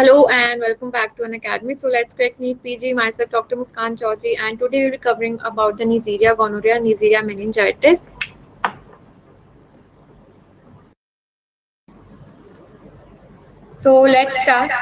Hello and welcome back to an academy. So let's crack NEET PG. Myself, Dr. Muskan Chaudhary, and today we'll be covering about the Neisseria gonorrhea, Neisseria meningitis. So let's start.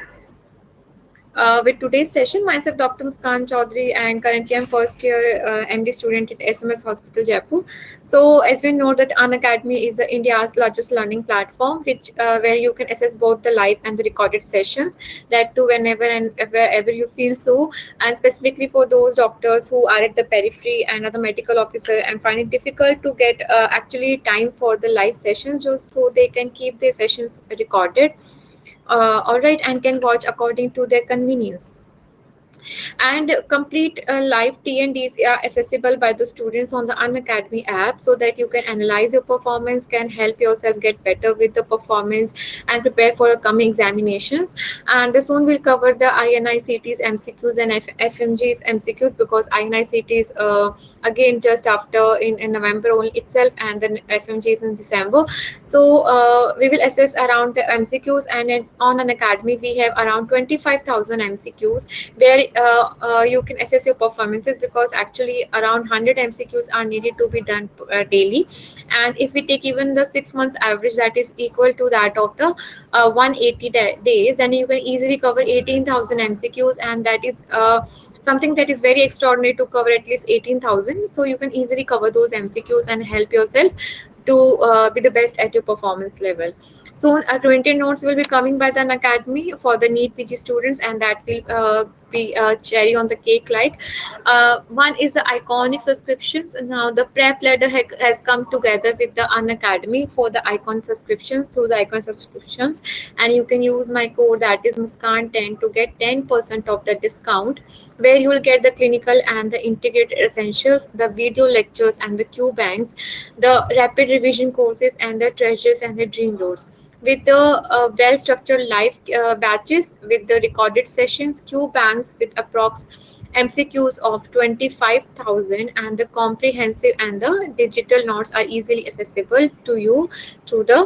With today's session, myself, Dr. Muskan Chaudhary, and currently I'm first year MD student at SMS Hospital, Jaipur. So, as we know that Unacademy is India's largest learning platform, which where you can access both the live and the recorded sessions. That too, whenever and wherever you feel so, and specifically for those doctors who are at the periphery and are the medical officer and find it difficult to get actually time for the live sessions, just so they can keep their sessions recorded, all right, and can watch according to their convenience. And complete live TNDs are accessible by the students on the Unacademy app, so that you can analyze your performance, can help yourself get better with the performance and prepare for upcoming examinations. And soon we'll cover the INICT's MCQs and FMG's MCQs, because INICT's again just after in November only itself, and then FMG's in December. So we will assess around the MCQs, and on Unacademy we have around 25,000 MCQs, where you can assess your performances, because actually around 100 MCQs are needed to be done daily. And if we take even the 6 months average, that is equal to that of the 180 days, then you can easily cover 18,000 MCQs, and that is something that is very extraordinary to cover at least 18,000. So you can easily cover those MCQs and help yourself to be the best at your performance level. Soon, 20 notes will be coming by the Unacademy for the NEET PG students, and that will be cherry on the cake. Like one is the iconic subscriptions. Now, the prep ladder has come together with the Unacademy for the icon subscriptions, through the icon subscriptions, and you can use my code, that is Muskan10, to get 10% of the discount, where you will get the clinical and the integrated essentials, the video lectures and the Q banks, the rapid revision courses, and the treasures and the dream roads, with the well-structured live batches, with the recorded sessions, Q banks with approx MCQs of 25,000, and the comprehensive and the digital notes are easily accessible to you through the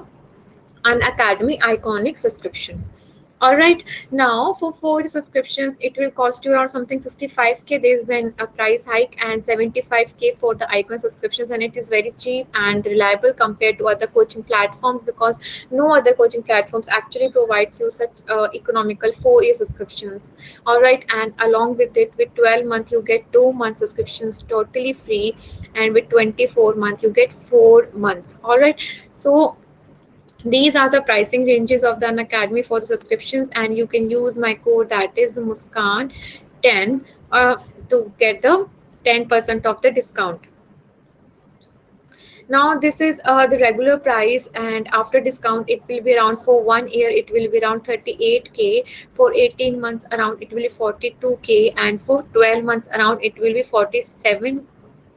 Unacademy iconic subscription. All right, now for 4 subscriptions, it will cost you around something 65K. There's been a price hike, and 75K for the icon subscriptions, and it is very cheap and reliable compared to other coaching platforms, because no other coaching platforms actually provides you such economical 4-year subscriptions. All right, and along with it, with 12 months you get 2 month subscriptions totally free, and with 24 months you get 4 months. All right, so these are the pricing ranges of the Unacademy for the subscriptions, and you can use my code, that is Muskan10, to get the 10% of the discount. Now this is the regular price, and after discount it will be around, for 1 year it will be around 38K, for 18 months around it will be 42K, and for 12 months around it will be 47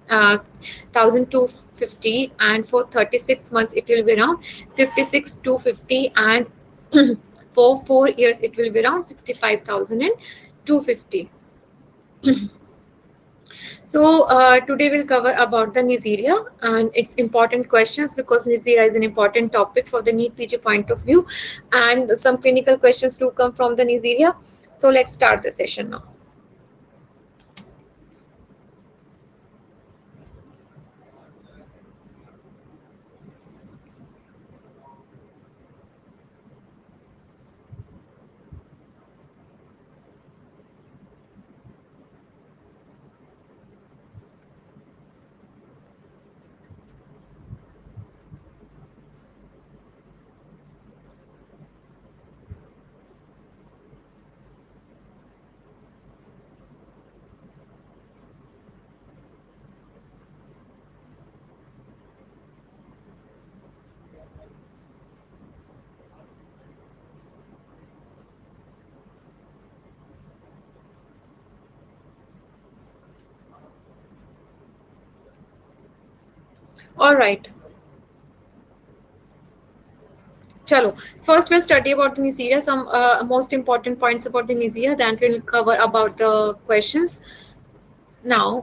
1,250, and for 36 months it will be around 56,250, and for 4 years it will be around 65,250. So today we'll cover about the Neisseria and its important questions, because Neisseria is an important topic for the NEET PG point of view, and some clinical questions do come from the Neisseria. So let's start the session now. All right. Chalo. First, we'll study about the Neisseria, some most important points about the Neisseria. Then we'll cover about the questions. Now,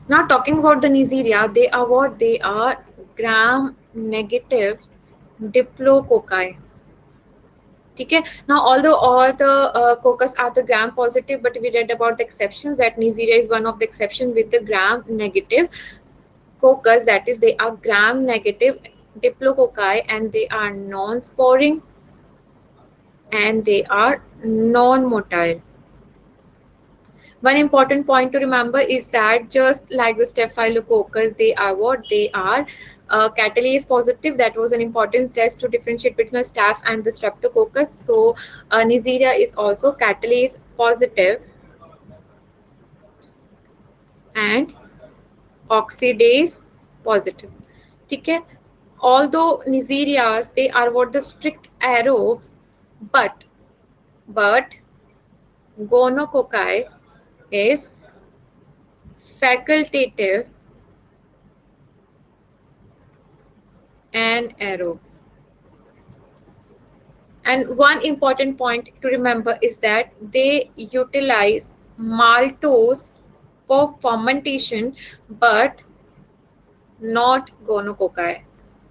Now talking about the Neisseria, they are what? They are gram-negative diplococci. Okay. Now, although all the coccus are the gram-positive, but we read about the exceptions that Neisseria is one of the exceptions with the gram-negative coccus. That is, they are gram-negative diplococci and they are non-sporing and they are non-motile. One important point to remember is that just like the Staphylococcus, they are what? They are catalase positive. That was an important test to differentiate between a staph and the Streptococcus. So Neisseria is also catalase positive and oxidase positive. Okay. Although Neisserias, they are what? The strict aerobes, but gonococci is facultative and aerobe. And one important point to remember is that they utilize maltose for fermentation, but not gonococci.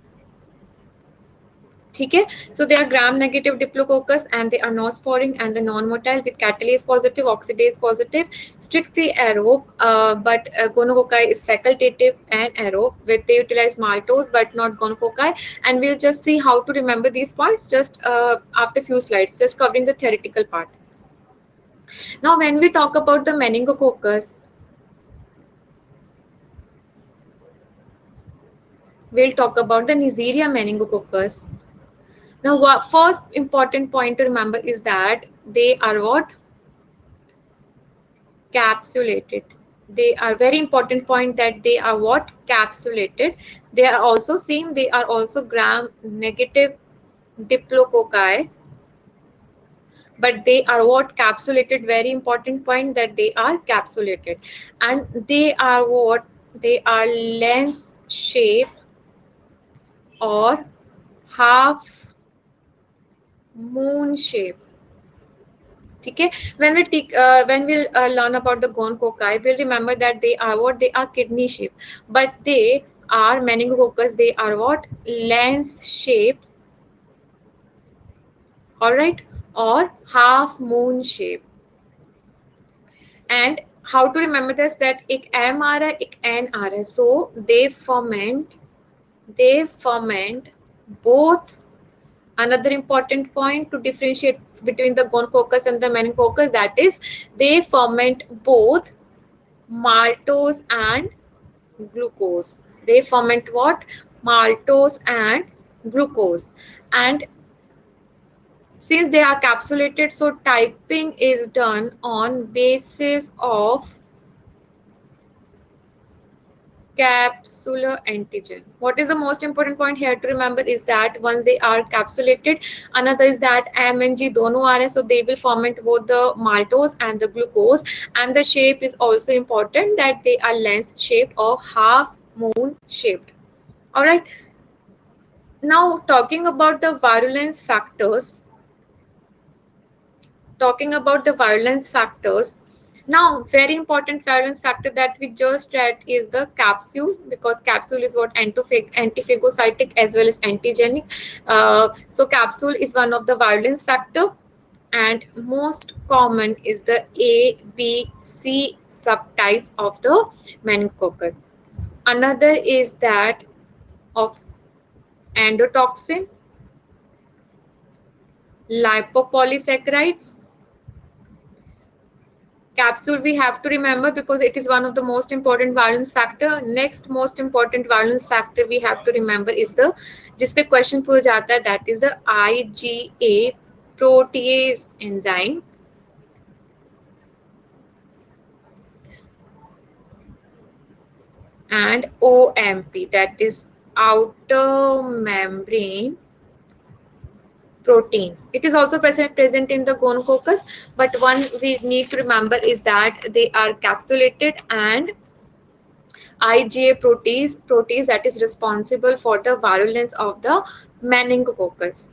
Okay, so they are gram-negative diplococcus and they are non-sporing and the non-motile with catalase positive, oxidase positive, strictly aerobe, but gonococci is facultative and aerobe with they utilize maltose but not gonococci. And we'll just see how to remember these points just after a few slides, just covering the theoretical part. Now, when we talk about the meningococcus, we'll talk about the Neisseria meningococcus. Now, first important point to remember is that they are what? Capsulated. They are very important point that they are what? Capsulated. They are also same. They are also gram-negative diplococci, but they are what? Capsulated. Very important point that they are capsulated, and they are what? They are lens shaped or half moon shape. Okay, when we'll learn about the gonococci, we'll remember that they are what? They are kidney shape, but they are meningococcus. They are what? Lens shaped, all right, or half moon shape. And how to remember this? That ek M aa raha hai, ek N aa raha hai. So they ferment both. Another important point to differentiate between the gonococcus and the meningococcus, that is, they ferment both maltose and glucose. They ferment what? Maltose and glucose. And since they are capsulated, so typing is done on basis of capsular antigen. What is the most important point here to remember is that once they are capsulated, another is that M and G dono are, so they will ferment both the maltose and the glucose. And the shape is also important, that they are lens shaped or half moon shaped. All right. Now talking about the virulence factors. Now, very important virulence factor that we just read is the capsule, because capsule is what? Antiphagocytic as well as antigenic. So capsule is one of the virulence factor, and most common is the A, B, C subtypes of the meningococcus. Another is that of endotoxin, lipopolysaccharides. Capsule we have to remember because it is one of the most important virulence factor. Next most important virulence factor we have to remember is the, जिसपे question पूछा जाता है, that is the IgA protease enzyme. And OMP, that is outer membrane protein. It is also present in the gonococcus, but one we need to remember is that they are capsulated, and IgA protease that is responsible for the virulence of the meningococcus.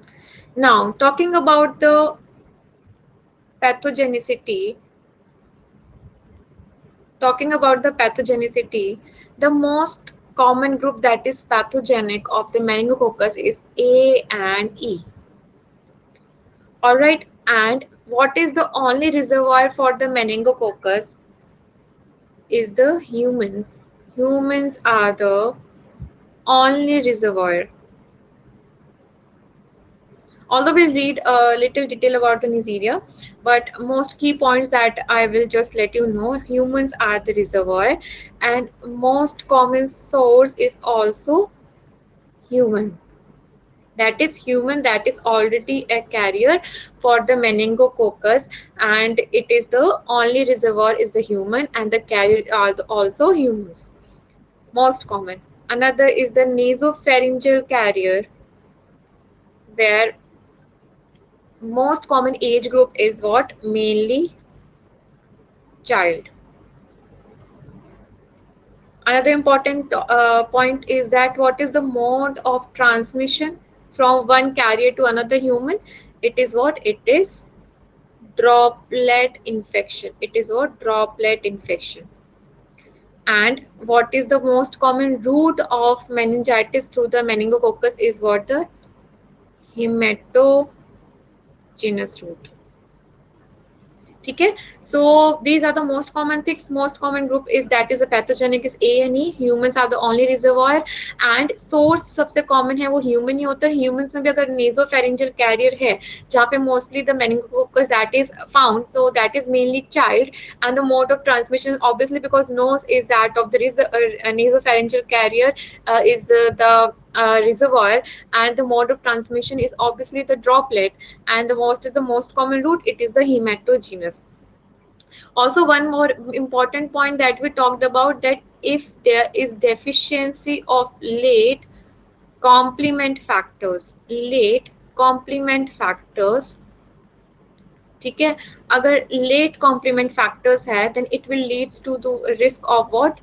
Now, talking about the pathogenicity, talking about the pathogenicity, the most common group that is pathogenic of the meningococcus is A and E. All right, and what is the only reservoir for the meningococcus is the humans. Humans are the only reservoir. Although we'll read a little detail about the Neisseria, but most key points that I will just let you know, humans are the reservoir and most common source is also human. That is human, that is already a carrier for the meningococcus, and it is the only reservoir is the human and the carrier are also humans. Most common. Another is the nasopharyngeal carrier, where most common age group is what? Mainly child. Another important point is that what is the mode of transmission from one carrier to another human? It is what? It is droplet infection. It is what? Droplet infection. And what is the most common route of meningitis through the meningococcus is what? The hematogenous route. Okay, so these are the most common things. Most common group is that is a pathogenic is A and E. Humans are the only reservoir and source सबसे common है वो human ही होता है. Humans में भी अगर nasopharyngeal carrier है जहाँ पे mostly the meningococcus that is found, so that is mainly child, and the mode of transmission obviously because nose is that of the nasopharyngeal carrier is the reservoir, and the mode of transmission is obviously the droplet, and the most common route, it is the hematogenous. Also, one more important point that we talked about, that if there is deficiency of late complement factors, ठीक है, अगर late complement factors है then it will leads to the risk of what?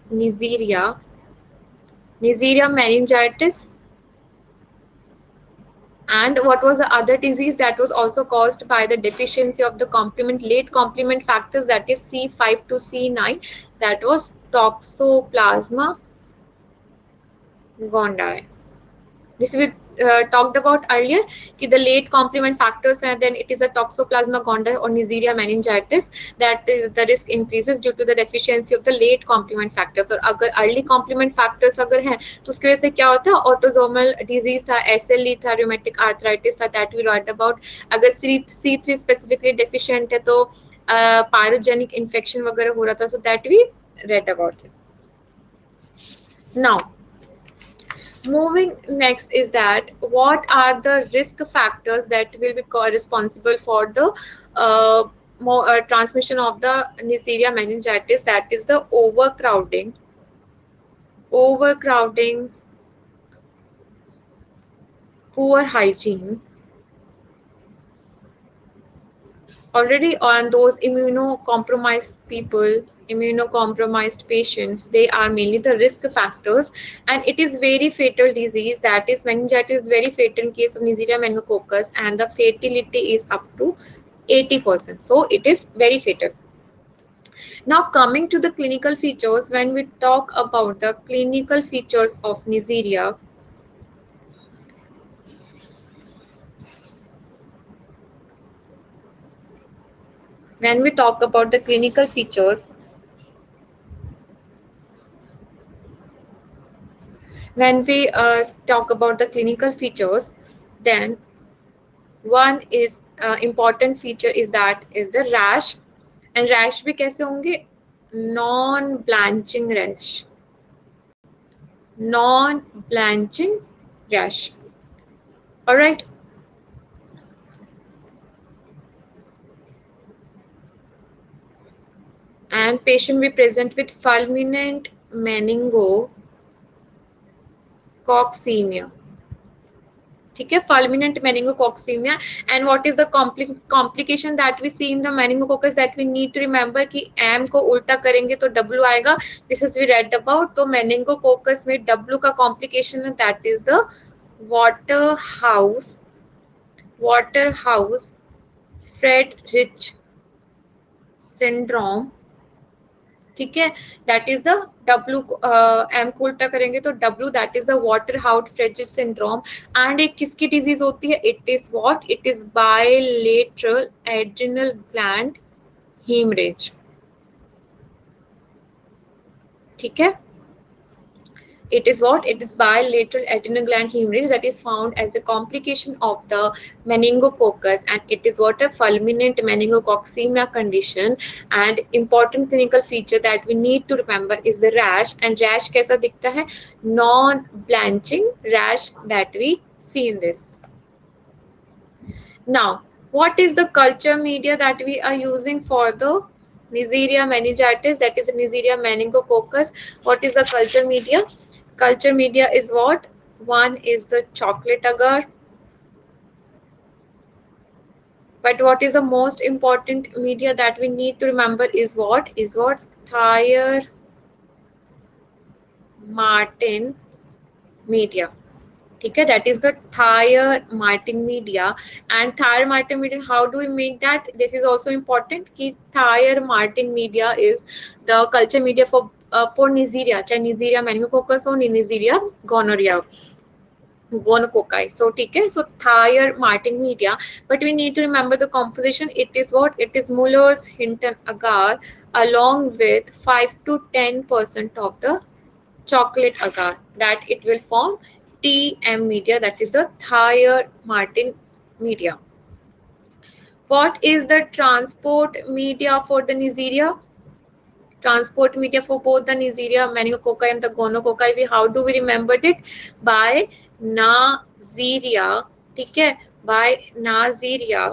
Neisseria meningitis. And what was the other disease that was also caused by the deficiency of the late complement factors, that is C5 to C9, that was Toxoplasma gondii. This we talked about earlier, कि the late complement factors and then it is a Toxoplasma gondii or Neisseria meningitis, that the risk increases due to the deficiency of the late complement factors. और अगर early complement factors अगर हैं तो उसकी वजह से क्या होता है? Autosomal disease था, SLE था, rheumatic arthritis था, that we read about. अगर C3 specifically deficient है तो pyrogenic infection वगैरह हो रहा था, so that we read about it. Now, moving next is that what are the risk factors that will be responsible for the transmission of the Neisseria meningitis? That is the overcrowding, poor hygiene. Already on those immunocompromised people, immunocompromised patients, they are mainly the risk factors, and it is very fatal disease. That is, meningitis is very fatal in case of Neisseria meningococcus, and the fatality is up to 80%. So it is very fatal. Now coming to the clinical features, when we talk about the clinical features of Neisseria, when we talk about the clinical features, when we talk about the clinical features, then one is important feature is that is the rash, and rash भी कैसे होंगे? Non blanching rash, non blanching rash. All right. And patient will present with fulminant meningococcemia. ठीक है, fulminant meningococcemia. And what is the complication that we see in the meningococcus that we need to remember कि M को उल्टा करेंगे तो W आएगा. This is we read about. तो meningococcus में W का complication है, that is the Waterhouse Frederick syndrome. ठीक है, that is the W, M को उल्टा करेंगे तो W, that is the Waterhouse Friderichsen syndrome. And एक किसकी डिजीज होती है? It is what? It is bilateral adrenal gland haemorrhage. ठीक है, it is what? It is bilateral adrenal gland hemorrhage that is found as a complication of the meningococcus, and it is what? A fulminant meningococcemia condition. And important clinical feature that we need to remember is the rash. And rash कैसा दिखता है? Non blanching rash that we see in this. Now, what is the culture media that we are using for the Neisseria meningitis, that is Neisseria meningococcus? What is the culture media? Culture media is what? One is the chocolate agar. But what is the most important media that we need to remember is what? Is what? Thayer Martin media. ठीक है, that is the Thayer Martin media. And Thayer Martin media, how do we make that? This is also important कि Thayer Martin media is the culture media for Neisseria, चाहे Neisseria meningococcus हो, Neisseria gonorrhea, gonococci. So ठीक है, so Thayer Martin media, but we need to remember the composition. It is what? It is Muller's Hinton agar along with 5 to 10% of the chocolate agar, that it will form TM media, that is the Thayer Martin media. What is the transport media for the Neisseria? Transport media for both the Neisseria meningococci and the gonococci, how do we remember it? By Neisseria. ठीक है, by Neisseria,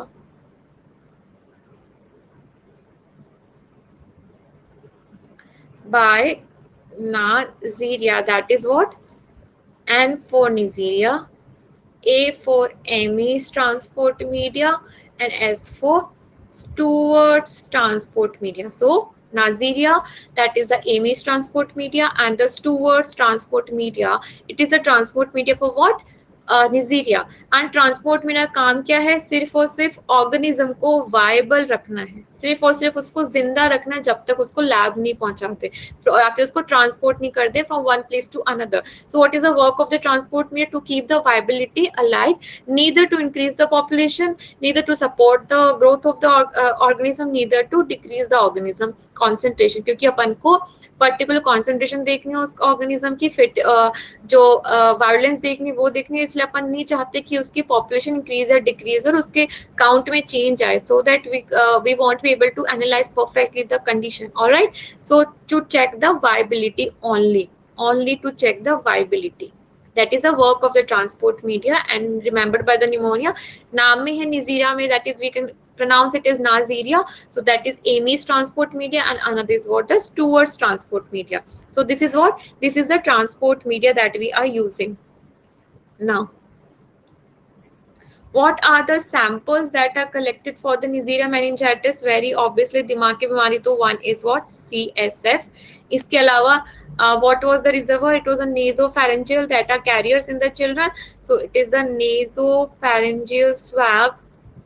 by Neisseria, that is what? N for Neisseria, A for Ames transport media, and S for Stewart's transport media. So Neisseria, that is the Ames transport media, and the Stewart's transport media, it is a transport media for what? Neisseria. And transport media काम क्या है? सिर्फ और सिर्फ organism को viable रखना है, सिर्फ और सिर्फ उसको जिंदा रखना है जब तक उसको लैब नहीं पहुंचाते, या फिर उसको ट्रांसपोर्ट नहीं करते from one place to another. So what is the work of the transport media? To keep the viability alive, neither to increase the population, neither to support the growth of the organism, neither to decrease the organism concentration. क्योंकि अपन को particular concentration देखनी है उस organism की, fit जो violence देखनी वो देखनी है, इसलिए अपन नहीं चाहते कि उसकी पॉपुलेशन इंक्रीज या डिक्रीज और उसके काउंट में चेंज आए, so that we want be able to analyse perfectly the condition. Alright, so to check the viability only to check the viability. That is the work of the transport media, and remembered by the pneumonia. नाम में है Neisseria में, that is we can pronounce it as Neisseria. So that is Ames transport media, and another is what? The Stewart's transport media. So this is what? This is the transport media that we are using. Now, what are the samples that are collected for the Neisseria meningitis? Very obviously दिमाग की बीमारी तो one is what? CSF. इसके अलावा what was the reservoir? It was a nasopharyngeal that are carriers in the children. So it is a nasopharyngeal swab.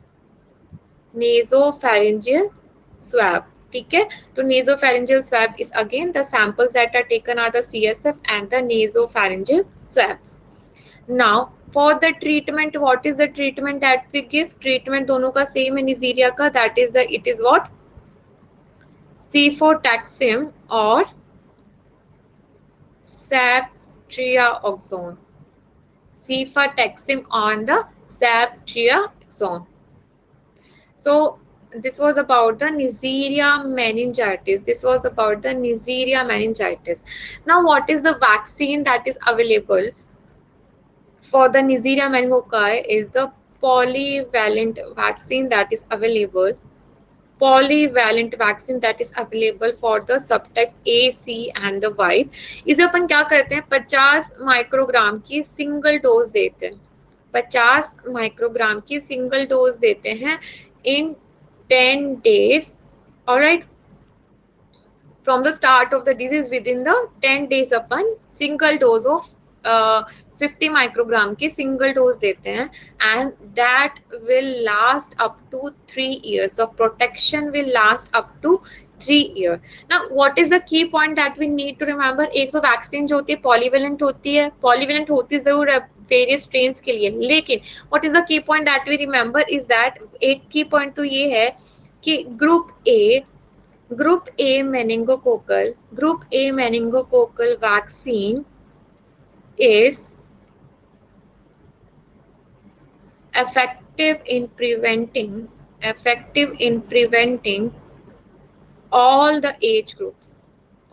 Nasopharyngeal swab. ठीक है, तो nasopharyngeal swab is again the samples that are taken are the CSF and the nasopharyngeal swabs. Now for the treatment, what is the treatment that we give? Treatment दोनों का same है Neisseria का, that is the, it is what? Cefotaxime or ceftriaxone. Cefotaxime on the ceftriaxone. So this was about the Neisseria meningitis. This was about the Neisseria meningitis. Now what is the vaccine that is available for the Neisseria meningococci? Is the polyvalent vaccine that is available. Polyvalent vaccine that is available for the subtypes A, C and the Y. इसे अपन क्या करते हैं? 50 microgram की single dose देते हैं. 50 microgram की single dose देते हैं in 10 days. All right. From the start of the disease, within the 10 days upon single dose of 50 microgram की single dose देते हैं, and that will last up to 3 years. The protection will last up to 3 year. Now what is the key point that we need to remember? एक तो vaccine जो होती है polyvalent होती है, पॉलीवेलेंट होती जरूर है वेरियस स्ट्रेन्स के लिए, लेकिन what is the key point that we remember is that, एक की पॉइंट तो ये है कि group A meningococcal vaccine is effective in preventing all the age groups,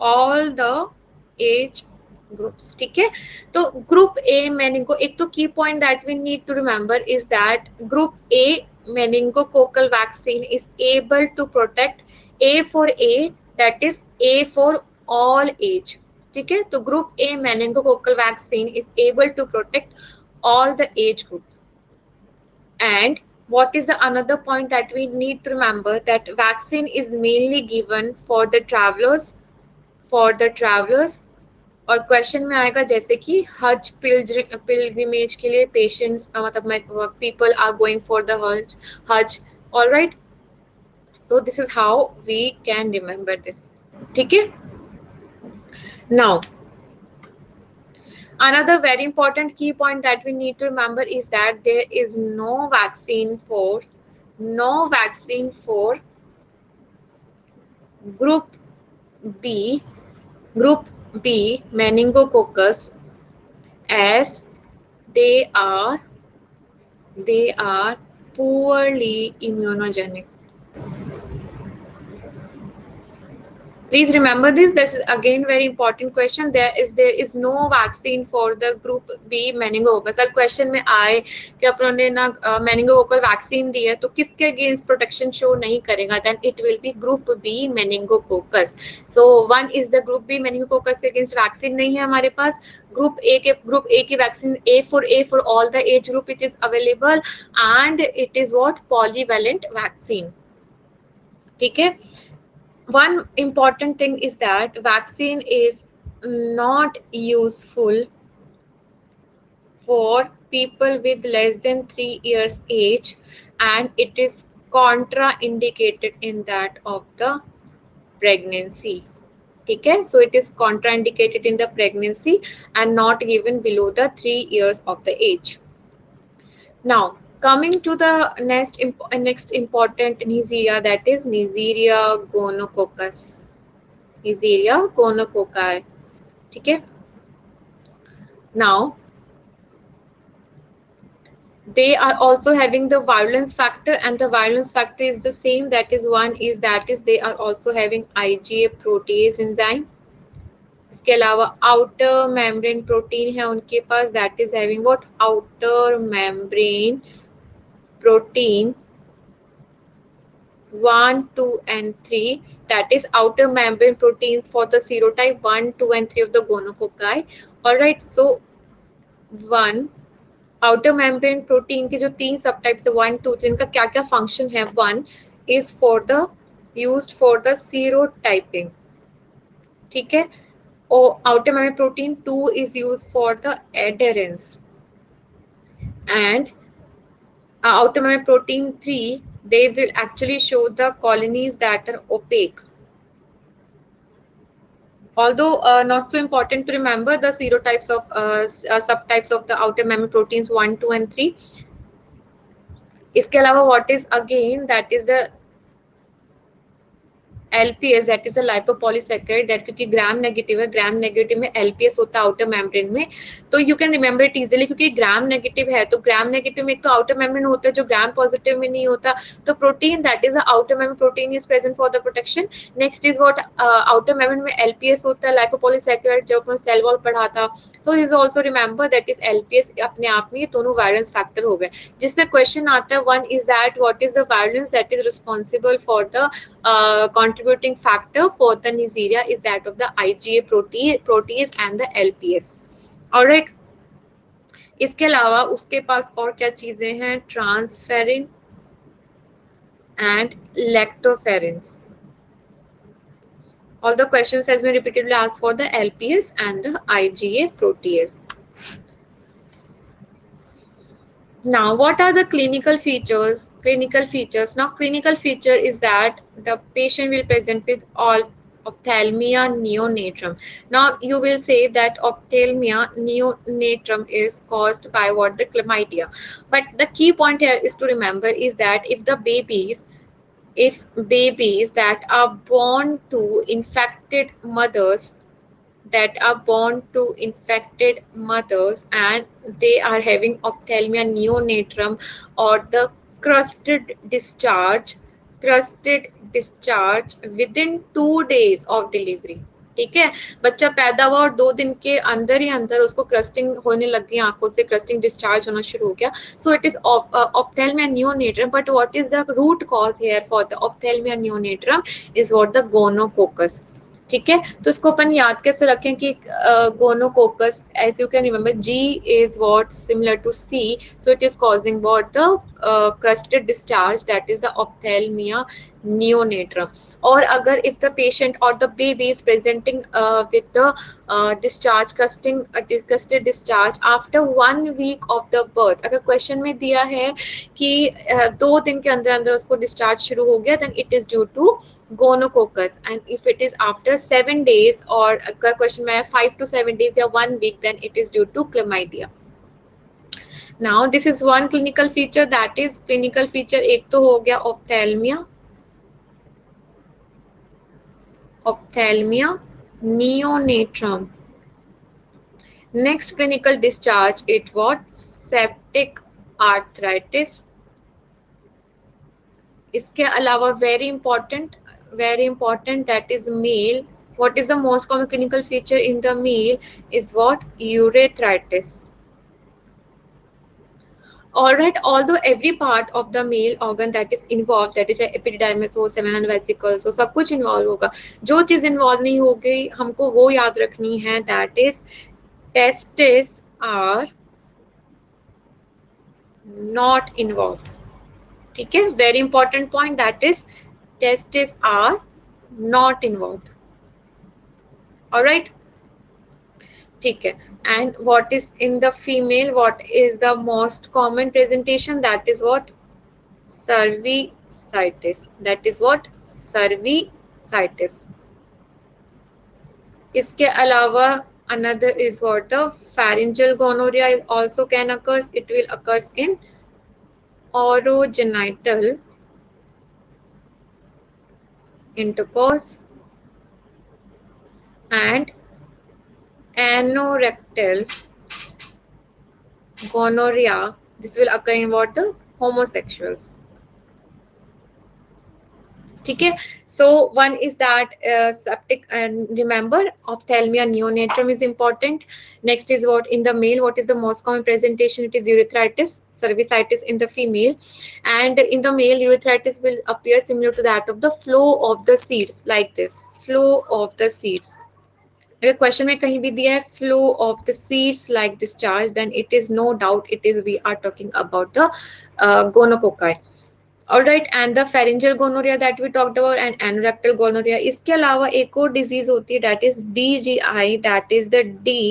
ठीक है. तो ग्रुप ए मेनिंगो, एक तो key point that we need to remember is that group A meningococcal vaccine is able to protect A for A, that is A for all age. ठीक है, तो group A meningococcal vaccine is able to protect all the age groups. And what is the another point that we need to remember, that vaccine is mainly given for the travelers. और question में आएगा जैसे कि हज pilgrimage के लिए patients, मतलब people are going for the Hajj. Alright, so this is how we can remember this. ठीक है. Now another very important key point that we need to remember is that there is no vaccine for group B meningococcus, as they are poorly immunogenic. Please remember this. This is again very important question. There is no vaccine for the group B meningococcus. अगर question में आए कि अपनों ने ना meningococcal vaccine दी है तो किसके अगेंस्ट प्रोटेक्शन शो नहीं करेगा, then it will be group B meningococcus. So one is the group B meningococcus के अगेंस्ट वैक्सीन नहीं है हमारे पास. ग्रुप ए की vaccine A for all the age group it is available, and it is what polyvalent vaccine. ठीक है. One important thing is that vaccine is not useful for people with less than 3 years age, and it is contraindicated in that of the pregnancy. ठीक है, so it is contraindicated in the pregnancy and not given below the 3 years of the age. Now coming to the next important Neisseria, that is Neisseria gonococci. ठीक है. Now they are also having the virulence factor, and the virulence factor is the same, that is they are also having IgA protease enzyme. इसके अलावा outer membrane protein है उनके पास, that is having what outer membrane protein 1, 2 and 3, that is outer membrane proteins for the serotype 1, 2 and 3 of the gonococci. All right, so one outer membrane protein के जो 3 subtypes है 1, 2, 3, इनका क्या क्या function है? 1 is used for the serotyping. ठीक है. और outer membrane protein 2 is used for the adherence, and outer membrane protein 3, they will actually show the colonies that are opaque. Although not so important to remember the serotypes of subtypes of the outer membrane proteins 1, 2 and 3. इसके अलावा what is again, that is the LPS, that is a lipopolysaccharide, that क्योंकि gram negative है, gram negative में LPS होता है outer membrane में, तो you can remember it easily. क्योंकि ग्राम नेगेटिव है तो ग्राम नेगेटिव में एक तो आउटर मेम्ब्रेन होता है जो ग्राम पॉजिटिव में नहीं होता, तो protein that is outer membrane protein is present for the protection. Next is what outer membrane में LPS होता है, लाइपोपॉलीसैकेराइड, जब अपन सेल वॉल पढ़ा था. So is also remember that is LPS. अपने आप में ये दोनों वायलेंस फैक्टर हो गए. जिसमें क्वेश्चन आता है one is that what is the virulence that is responsible for the contributing factor for the Neisseria is that of the IgA protease and the LPS. Alright. इसके अलावा उसके पास और क्या चीजें हैं? Transferrin and lactoferrins. All the questions has been repeatedly asked for the LPS and the IgA protease. Now, what are the clinical features? Clinical features. Now, clinical feature is that the patient will present with all ophthalmia neonatum. Now, you will say that ophthalmia neonatum is caused by what? The chlamydia. But the key point here is to remember is that if babies that are born to infected mothers, and they are having ophthalmia neonatum or the crusted discharge within 2 days of delivery. ठीक है, बच्चा पैदा हुआ और 2 दिन के अंदर ही अंदर उसको क्रस्टिंग होने लग गई, आंखों से क्रस्टिंग डिस्चार्ज होना शुरू हो गया. So it is ophthalmia neonatum. But what is the root cause here for the ophthalmia neonatum is what? The gonococcus. ठीक है, तो इसको अपन याद कैसे रखें कि gonococcus, as you can remember, G is what similar to C, so it is causing what? The crusted discharge, that is the ophthalmia neonatum. Or agar if the patient or the baby is presenting with the crusted discharge after 1 week of the birth, अगर question में दिया है कि 2 दिन के अंदर अंदर उसको डिस्चार्ज शुरू हो गया, then it is due to gonococcus. And if it is after 7 days or अगर क्वेश्चन में 5 to 7 days या 1 week, then it is due to chlamydia. Now this is one clinical feature, that is clinical feature एक तो हो गया ophthalmia neonatum. Next clinical discharge, it what? Septic arthritis. इसके अलावा very important, that is male. What is the most common clinical feature in the male is what? Urethritis. Alright, although every part of the male organ that is involved, that is epididymis हो, seminal vesicles हो, सब कुछ involve होगा. जो चीज involve नहीं होगी हमको वो याद रखनी है, that is testes are not involved. ठीक है, very important point, that is testes are not involved. Alright, ठीक है. And what is in the female, what is the most common presentation? That is what? Cervicitis. That is what? Cervicitis. इसके अलावा another is what? The pharyngeal gonorrhea also can occur. It will occur in orogenital intercourse and anorectal gonorrhea. This will occur in what? The homosexuals. ठीक है, so one is that septic, and remember ophthalmia neonatum is important. Next is what? In the male, what is the most common presentation? It is urethritis, cervicitis in the female. And in the male, urethritis will appear similar to that of the flow of the seeds, like this, flow of the seeds. अगर question में कहीं भी दिया है flow of the seeds like discharge, then it is no doubt it is we are talking about the gonococci. Alright, and the pharyngeal gonorrhea that we talked about and anorectal gonorrhea. इसके अलावा एक और disease होती है, that is DGI, that is the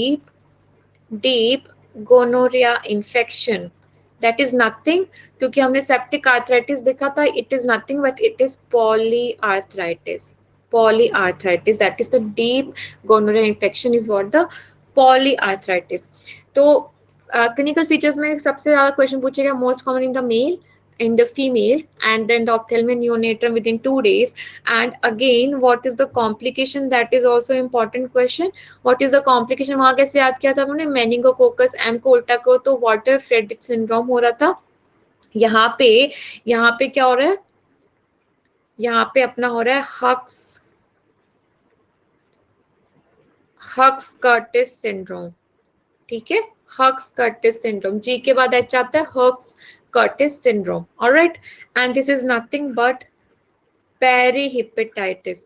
deep gonorrhea infection. That is nothing, क्योंकि हमने septic arthritis देखा था, it is nothing but it is polyarthritis. That is the deep gonorrhea infection is what? The polyarthritis. तो clinical features में सबसे ज्यादा question पूछेगा most common in the male, in the female, and then the ophthalmia neonatum within 2 days. And again, what is the complication? That is also important question. What is the complication? वहां कैसे याद किया था हमने? Meningococcus M को उल्टा करो तो वाटर फ्रेडरिक सिंड्रोम हो रहा था. यहाँ पे क्या हो रहा है? यहाँ पे अपना हो रहा है हक्स-कर्टिस सिंड्रोम. ठीक है, हक्स-कर्टिस सिंड्रोम. जी के बाद एच आता है, हक्स-कर्टिस syndrome. All right, and this is nothing but perihepatitis,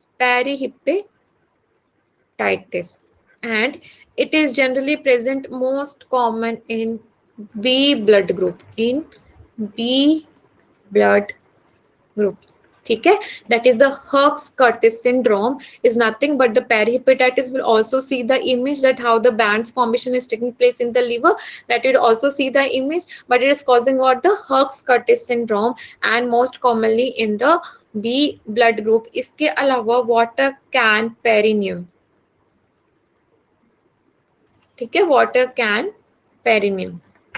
and it is generally present most common in B blood group, ठीक है, that is the Hurst-Curtis syndrome is nothing but the perihepatitis will also see the image that how the bands formation is taking place in the liver, that it also see the image, but it is causing what the Hurst-Curtis syndrome and most commonly in the B blood group. इसके अलावा water can perineum, ठीक है, water can perineum.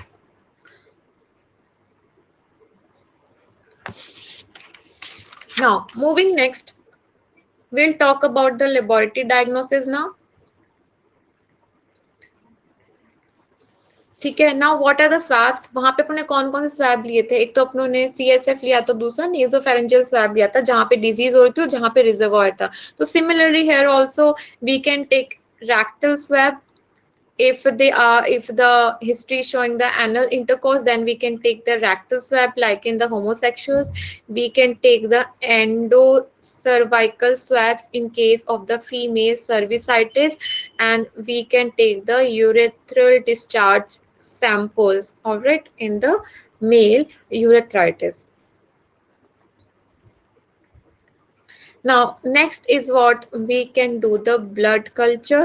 Now, moving next, we'll talk about the laboratory diagnosis now. ठीक है, now what are the swabs, वहां पे अपने कौन कौन से स्वैब लिए थे, एक तो अपनों ने CSF लिया था, दूसरा नेसोफेरेंजियल स्वैब लिया था जहां पे डिजीज हो रही थी और जहां पे रिजर्वॉयर था. तो similarly here also we can take rectal swab if the history showing the anal intercourse, then we can take the rectal swab like in the homosexuals. We can take the endocervical swabs in case of the female cervicitis, and we can take the urethral discharge samples, all right, in the male urethritis. Now next is what we can do, the blood culture.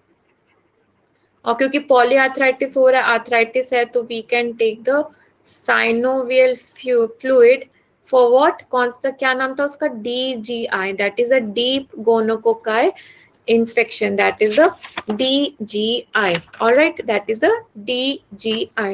और क्योंकि polyarthritis हो रहा है, arthritis है, तो we can take the synovial fluid for what, कौन सा क्या नाम था उसका, DGI, that is a deep gonococci infection, that is the DGI, all right, that is the DGI.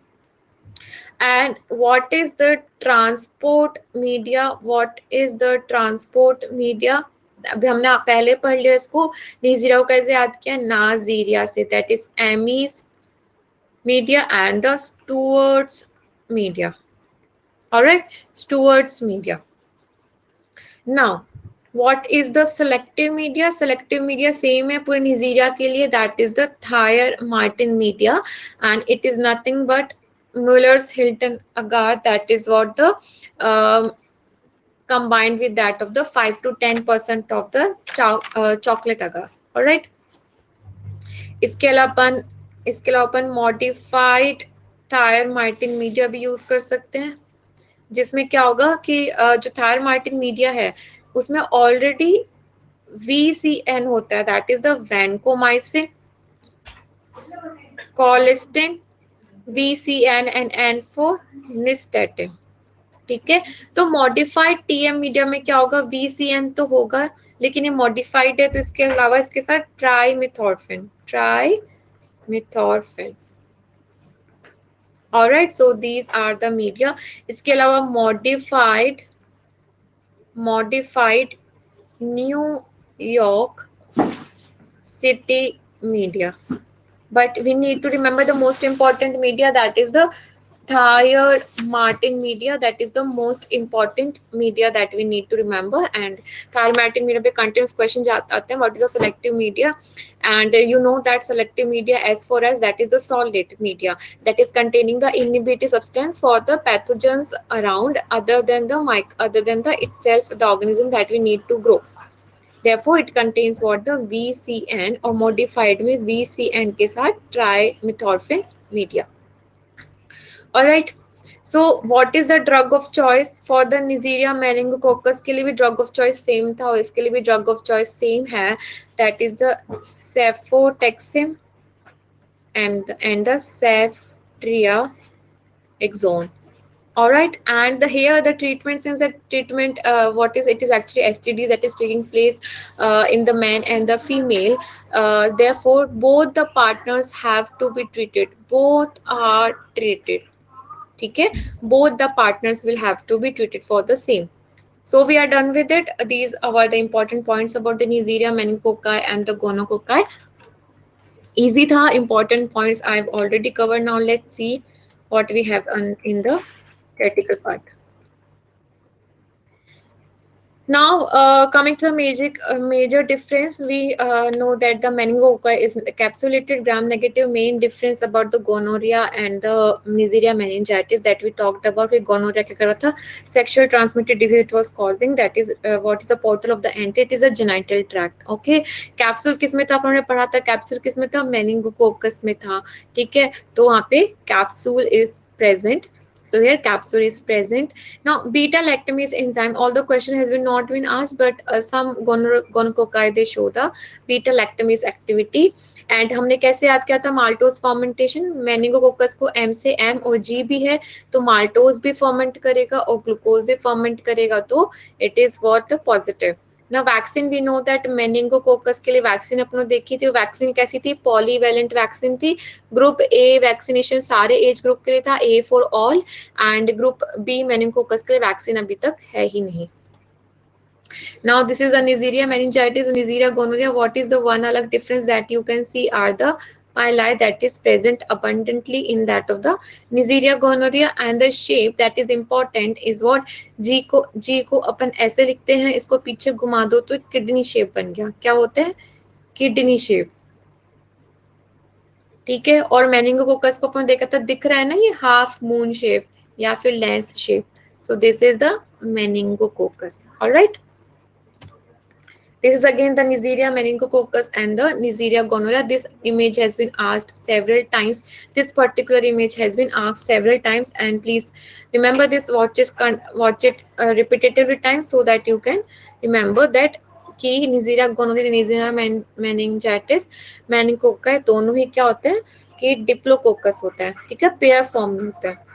And what is the transport media, what is the transport media, अभी हमने पहले पढ़ लिया इसको, नीजीरिया को कैसे याद किया, नाजीरिया से, that is Amies media and the Stuart's media, alright, Stuart's media. Now what is the selective media, selective media same है पूरे नीजीरिया के लिए, that is the Thayer Martin media and it is nothing but Muller's Hilton agar, that is what the combined with that of the 5 to 10% of the chocolate agar, all right. इसके अलावा अपन modified Thayer Martin media भी use कर सकते हैं, जिसमें क्या होगा कि जो थायर मार्टिन मीडिया है उसमें ऑलरेडी VCN होता है, that is the vancomycin, colistin, VCN and N4 nystatin, ठीक है. तो मॉडिफाइड TM मीडिया में क्या होगा, VCN तो होगा लेकिन ये मॉडिफाइड है, तो इसके अलावा इसके साथ trimethoprim, alright. So these are the media. इसके अलावा modified New York City media, but we need to remember the most important media, that is the Thayer Martin media, that is the most important media that we need to remember. And Thayer Martin media पे continuous question आते हैं, what is the selective media, and you know that selective media S4 as that is the solid media, that is containing the inhibitory substance for the pathogens around other than the itself, the organism that we need to grow. Therefore, it contains what, the VCN और modified में VCN के साथ trimethorphan media. Alright. So, what is the drug of choice for the Neisseria meningococcus? के लिए भी drug of choice same था और इसके लिए भी drug of choice same है. That is the cefotaxime and the ceftriaxone. All right, and here the treatment, since the treatment it is actually STD that is taking place in the man and the female, therefore both the partners have to be treated, both are treated, ठीक है, both the partners will have to be treated for the same. So we are done with it. These are the important points about the Neisseria meningococci and the gonococci. Easy tha, important points I've already covered. Now let's see what we have in the critical part. Now, coming to the major difference, we know that the meningococci is encapsulated gram-negative. Main difference about the gonorrhea and the Neisseria meningitis that we talked about. With gonorrhea, क्या कर रहा था? Sexual transmitted disease it was causing. That is what is the portal of the entry? It is a genital tract. Okay. Capsule किस में था? आपने पढ़ा था. Capsule किस में था? Meningococcus में था. ठीक है. तो वहाँ पे capsule is present. So here capsule is present. Now beta lactamase enzyme, although question has been not been asked, but some gonococci they show the beta lactamase activity. एंड हमने कैसे याद किया था माल्टोज फर्मेंटेशन, मेनिंगोकोकस को M से M और G भी है तो माल्टोज भी फर्मेंट करेगा और ग्लूकोज भी फर्मेंट करेगा, तो इट इज व्हाट पॉजिटिव. ना vaccine we know that meningococcus के लिए वैक्सीन अपने देखी थी, वैक्सीन कैसी थी, पॉलीवेलेंट वैक्सीन थी. ग्रुप ए वैक्सीनेशन सारे एज ग्रुप के लिए था, A for all, and group B meningococcus के लिए वैक्सीन अभी तक है ही नहीं. Now this is a Neisseria meningitis, Neisseria gonorrhea. What is the one alag difference that you can see are the pili that is present abundantly in that of the Neisseria gonorrhea, and the shape that is important is what G को अपन ऐसे लिखते हैं, इसको पीछे घुमा दो तो kidney shape बन गया. क्या होता है? Kidney shape. ठीक है. और मेनिंगोकोकस को अपन देखा था, दिख रहा है ना ये हाफ मून शेप या फिर lens shape. So this is the meningococcus. Alright. This is again the Neisseria meningococcus and the Neisseria gonorrhea. This image has been asked several times. This particular image has been asked several times, and please remember this. Watch it repetitive times so that you can remember that कि Neisseria gonorrhea, Neisseria meningitis, meningococci दोनों ही क्या होते हैं कि diplococcus होता है. ठीक है, पेयर फॉर्म में होता है.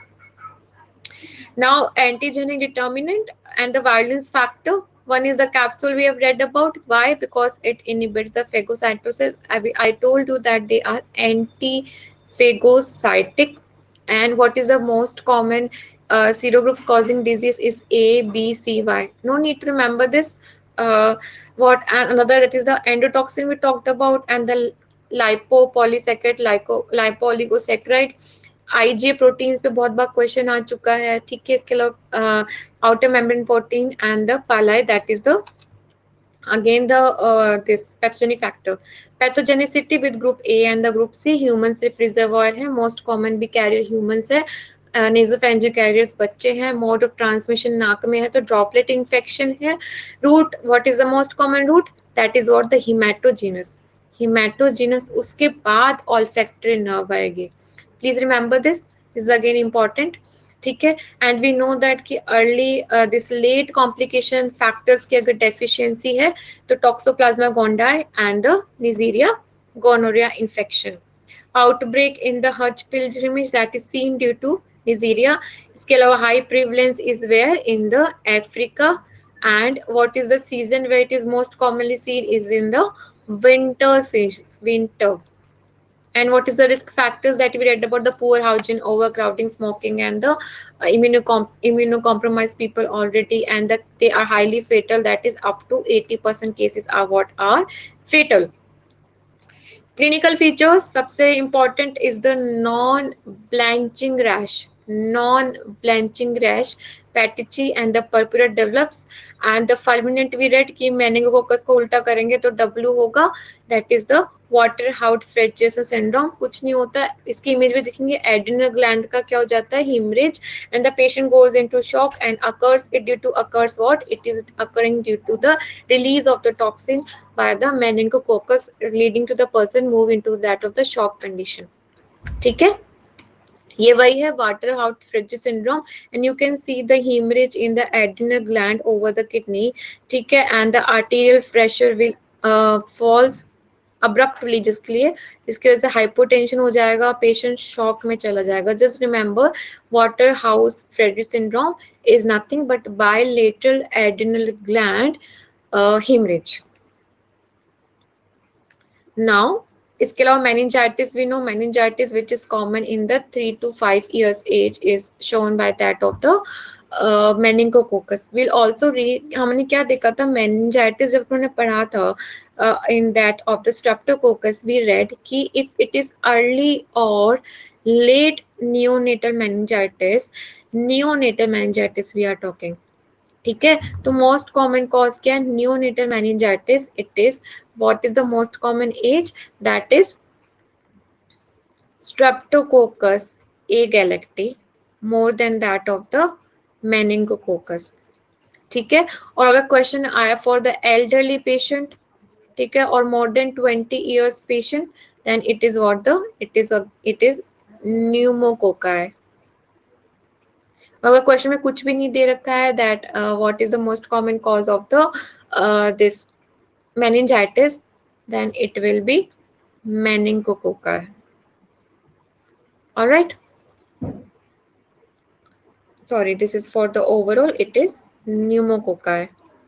Now antigenic determinant and the valence factor. One is the capsule we have read about. Why? Because it inhibits the phagocytosis. I told you that they are anti-phagocytic. And what is the most common serogroups causing disease is A, B, C, Y. No need to remember this. What and another that is the endotoxin we talked about, and the lipopolysaccharide, lipooligosaccharide. IgA proteins पे बहुत बार question आ चुका है. ठीक है. इसके अलावा outer membrane protein and the pili that is the again the this pathogenic factor. Pathogenicity with group A and the group C. Human सिर्फ reservoir है, मोस्ट कॉमन भी कैरियर ह्यूमंस है, नेजोफेरेंजियल कैरियर्स बच्चे हैं, मोड ऑफ ट्रांसमिशन नाक में है तो ड्रॉपलेट इन्फेक्शन है. Route, what is the most common route, that is what the haematogenous. Haematogenous उसके बाद ऑल्फैक्टरी नर्व आएगी. Please remember this is again important. ठीक है. एंड वी नो दैट कि early this late complication factors की अगर deficiency है तो toxoplasma गोंडाई and the Neisseria gonorrhea infection. Outbreak in the Hajj pilgrimage that is seen due to Neisseria. इसके अलावा high prevalence is where in the Africa. And what is the season where it is most commonly seen is in the winter season. Winter. And what is the risk factors that we read about? The poor hygiene, overcrowding, smoking, and the immunocompromised people already, and that they are highly fatal. That is up to 80% cases are what are fatal. Clinical features, सबसे important is the non-blanching rash. Non-blanching rash, petechiae and the purpura develops, and the fulminant we read कि meningococcus को उल्टा करेंगे तो W होगा, that is the Waterhouse-Friderichsen syndrome. कुछ नहीं होता. इसकी इमेज में देखेंगे एड्रिनल ग्लैंड का क्या हो जाता है, haemorrhage, and the patient goes into shock and occurs what? It is occurring due to the release of the toxin by the meningococcus, leading to the person move into that of the shock condition. ठीक है. ये वही है Waterhouse-Friderichsen syndrome, and you can see the hemorrhage in the adrenal gland over the kidney. ठीक है. And the arterial pressure will falls abruptly, जिसके लिए इसकी वजह से हाइपोटेंशन हो जाएगा, पेशेंट शॉक में चला जाएगा. Just remember Waterhouse-Friderichsen syndrome is nothing but bilateral adrenal gland hemorrhage. Now इसके अलावा meningitis, we know meningitis which is common in the 3 to 5 years age is shown by that of the meningococcus. We'll also read, हमने क्या देखा था meningitis जब हमने पढ़ा था in that of the streptococcus, we read कि if it is early or late neonatal meningitis we are talking. ठीक है. तो मोस्ट कॉमन कॉज क्या है, neonatal meningitis. It is what is the most common age, that is streptococcus agalactiae more than that of the meningococcus. ठीक है. और अगर question आया फॉर द एल्डरली पेशेंट, ठीक है, और more than 20 years patient, then it is what the it is pneumococci. अगर question में कुछ भी नहीं दे रखा है that what is the most common cause of the this meningitis, then it will be meningococci. All right. Sorry, this is for the overall. It is pneumococci.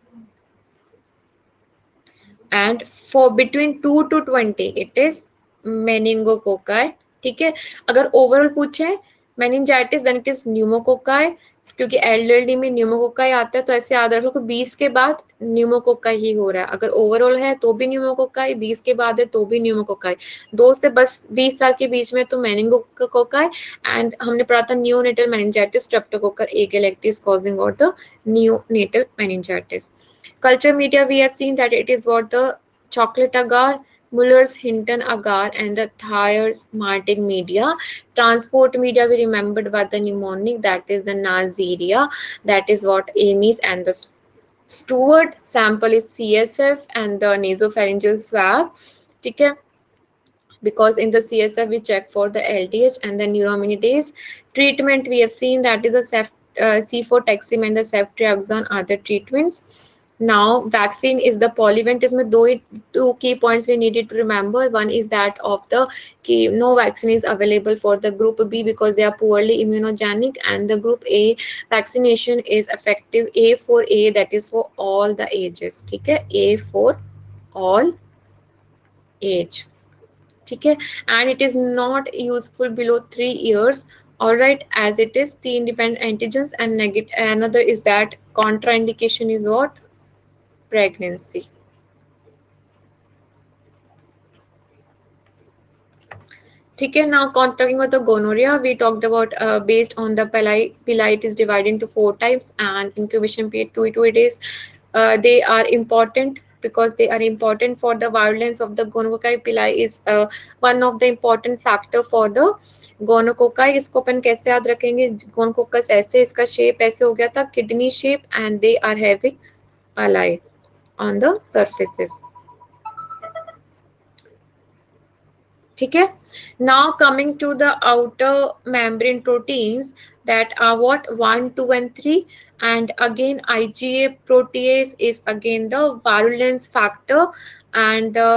And for between 2 to 20, it is meningococci. ठीक है, अगर overall पूछे meningitis then it is pneumococci, क्योंकि LLD में pneumococci आता है, तो ऐसे याद रखो कि 20 के बाद न्यूमोकोकाई ही हो रहा है। अगर ओवरऑल है तो भी न्यूमोकोकाई, 20 के बाद है तो भी न्यूमोकोकाई, 2 से बस 20 साल के बीच में तो मेनिंगोकोकाई। एंड हमने पढ़ा था neonatal meningitis streptococcal agalactiae causing और the neonatal meningitis. Culture media, we have seen that it is what the chocolate agar, Muller's Hinton agar, and the Thayer's Martin media. Transport media, we remembered about the pneumonic, that is the Naziria, that is what Amy's and the Stewart. Sample is CSF and the nasopharyngeal swab. Okay, because in the CSF we check for the LDH and the neuraminidase. Treatment, we have seen that is a cefotaxime and the ceftriaxone are the treatments. Now vaccine is the polyvent. इसमें two key points we needed to remember. One is that of the key, no vaccine is available for the group B because they are poorly immunogenic, and the group A vaccination is effective. A for A, that is for all the ages. ठीक है, A for all age. ठीक है, and it is not useful below 3 years. All right, as it is T independent antigens, and negative. Another is that contraindication is what? Pregnancy. ठीक है, now talking about the gonorrhea, we talked about based on the pili is divided into 4 types and incubation period 2 to 8 days. They are important because they are important for the virulence of the gonococci. Pili is one of the important factor for the gonococci. इसको अपन कैसे याद रखेंगे? gonococcus ऐसे, इसका shape ऐसे हो गया था, kidney shape, and they are having pili on the surfaces. ठीक है, now coming to the outer membrane proteins that are what 1, 2 and 3, and again IgA protease is again the virulence factor, and the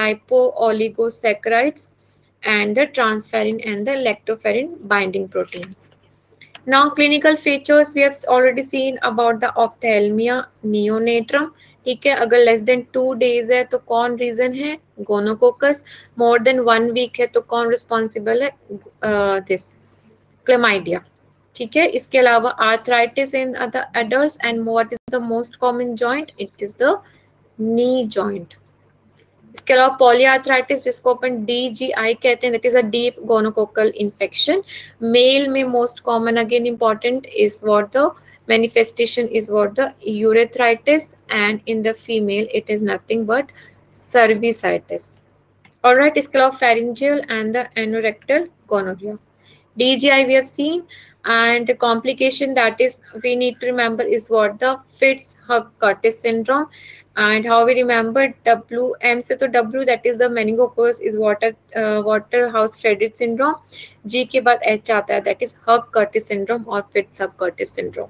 lipooligosaccharides and the transferrin and the lactoferrin binding proteins. Now clinical features, we have already seen about the ophthalmia neonatum. ठीक है, अगर less than 2 days है तो कौन reason है? Gonococcus. More than 1 week है तो कौन रिस्पॉन्सिबल है? This chlamydia. ठीक है, इसके अलावा arthritis in the adults, and what is the most common joint? It is the knee joint. इसके अलावा पॉलीआर्थराइटिस जिसको अपन DGI कहते हैं, that is a deep gonococcal infection. Male में most common again important is what the manifestation is what the urethritis, and in the female it is nothing but cervicitis. All right, इसके अलावा pharyngeal and the anorectal gonorrhea. DGI we have seen, and the complication that is we need to remember is what the Fitz-Hugh-Curtis syndrome. And how we remember WM से तो W, that is the meningococcus is Waterhouse-Friderichs syndrome. G के बाद H आता है, that is Hugh-Curtis syndrome or Fitz-Hugh-Curtis syndrome,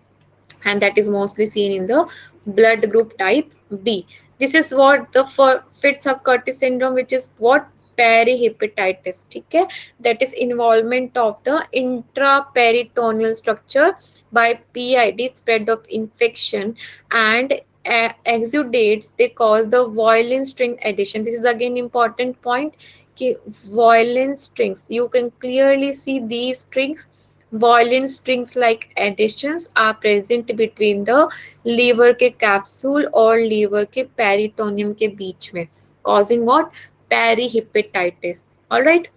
and that is mostly seen in the blood group type B. This is what the Fitz-Hugh-Curtis syndrome, which is what? Perihepatitis. ठीक है, that is involvement of the intraperitoneal structure by PID, spread of infection, and exudates, they cause the Voilin string adhesion. This is again important point कि Voilin strings, you can clearly see these strings. Voilin strings like adhesions are present between the liver के capsule और liver के peritoneum के बीच में, causing what? Perihepatitis. All right,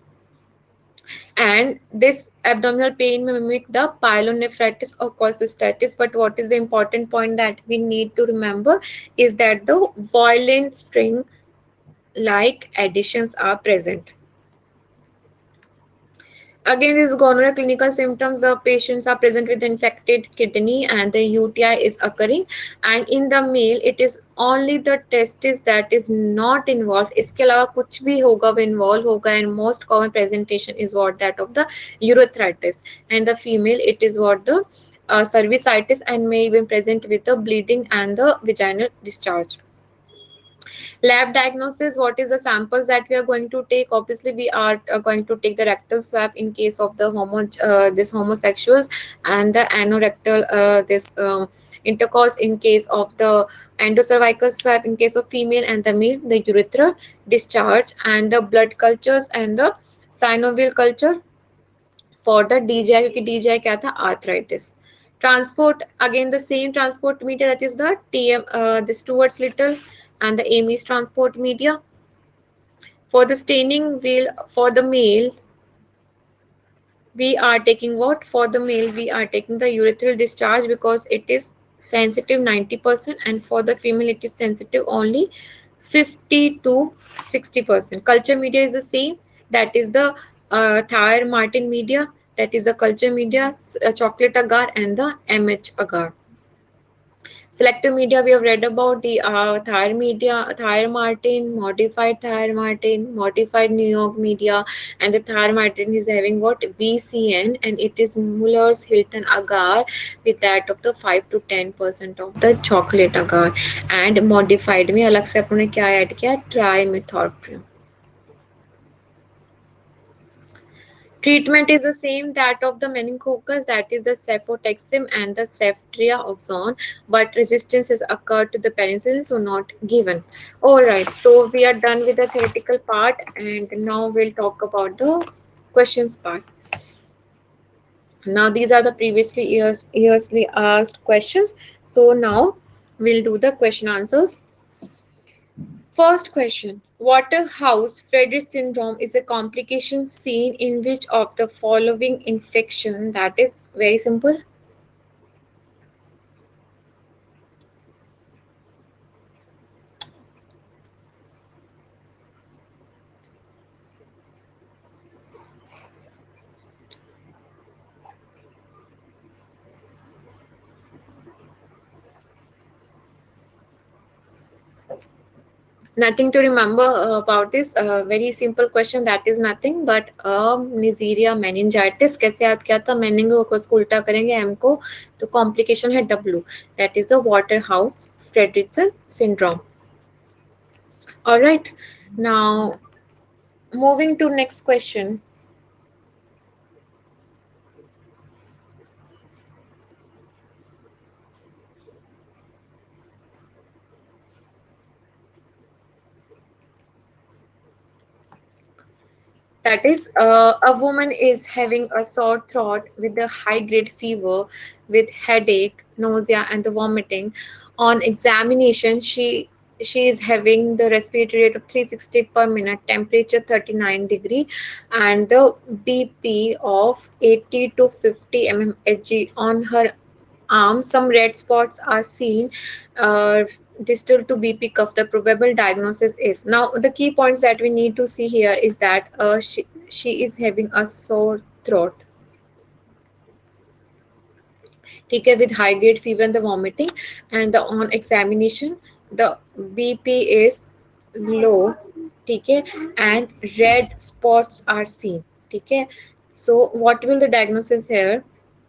and this abdominal pain may mimic the pyelonephritis or cholecystitis. But what is the important point that we need to remember is that the Voilin string like adhesions are present. Again, this gonorrhea clinical symptoms, the patients are present with infected kidney and the UTI is occurring. And in the male, it is only the testis that is not involved. इसके अलावा कुछ भी होगा वो involve होगा, and most common presentation is what that of the urethritis. And the female, it is what the cervicitis, and may even present with the bleeding and the vaginal discharge. Lab diagnosis, what is the samples that we are going to take? Obviously, we are going to take the rectal swab in case of the this homosexuals, and the anorectal this intercourse in case of the endocervical swab in case of female, and the male the urethral discharge, and the blood cultures and the synovial culture for the DGI, क्योंकि DGI क्या था, arthritis. Transport, again the same transport media, that is the TM, the Stuart's Little and the Amy's transport media. For the staining wheel, for the male, we are taking what? For the male, we are taking the urethral discharge because it is sensitive 90%, and for the female, it is sensitive only 50 to 60%. Culture media is the same, that is the Thayer Martin media, that is the culture media, chocolate agar, and the MH agar. Selective media, we have read about the Thayer media, Thayer Martin, modified Thayer Martin, modified New York media, and the Thayer Martin is having what? BCN, and it is Muller's Hilton agar with that of the 5 to 10% of the chocolate agar. And modified में अलग से अपने क्या add किया? Trimethoprim. Treatment is the same that of the meningococcus, that is the cefotaxime and the ceftriaxone, but resistance has occurred to the penicillin, so not given. All right, so we are done with the theoretical part, and now we'll talk about the questions part. Now these are the previously yearsly asked questions. So now we'll do the question answers. First question. Waterhouse-Friderichs syndrome is a complication seen in which of the following infection? That is very simple. Nothing to remember about this very simple question. That is nothing but Neisseria meningitis. कैसे याद किया था? Meningococcus को उल्टा करेंगे M को, तो complication है W. That is the Waterhouse-Friderichs syndrome. All right. Now moving to next question. That is, a woman is having a sore throat with a high grade fever, with headache, nausea, and the vomiting. On examination, she is having the respiratory rate of 360 per minute, temperature 39 degree, and the BP of 80 to 50 mmHg. On her arm, some red spots are seen. Distal to BP cuff. The probable diagnosis is, now the key points that we need to see here is that she is having a sore throat. ठीक है, with high grade fever and the vomiting, and the on examination the BP is low, ठीक है, and red spots are seen, ठीक है. So what will the diagnosis here?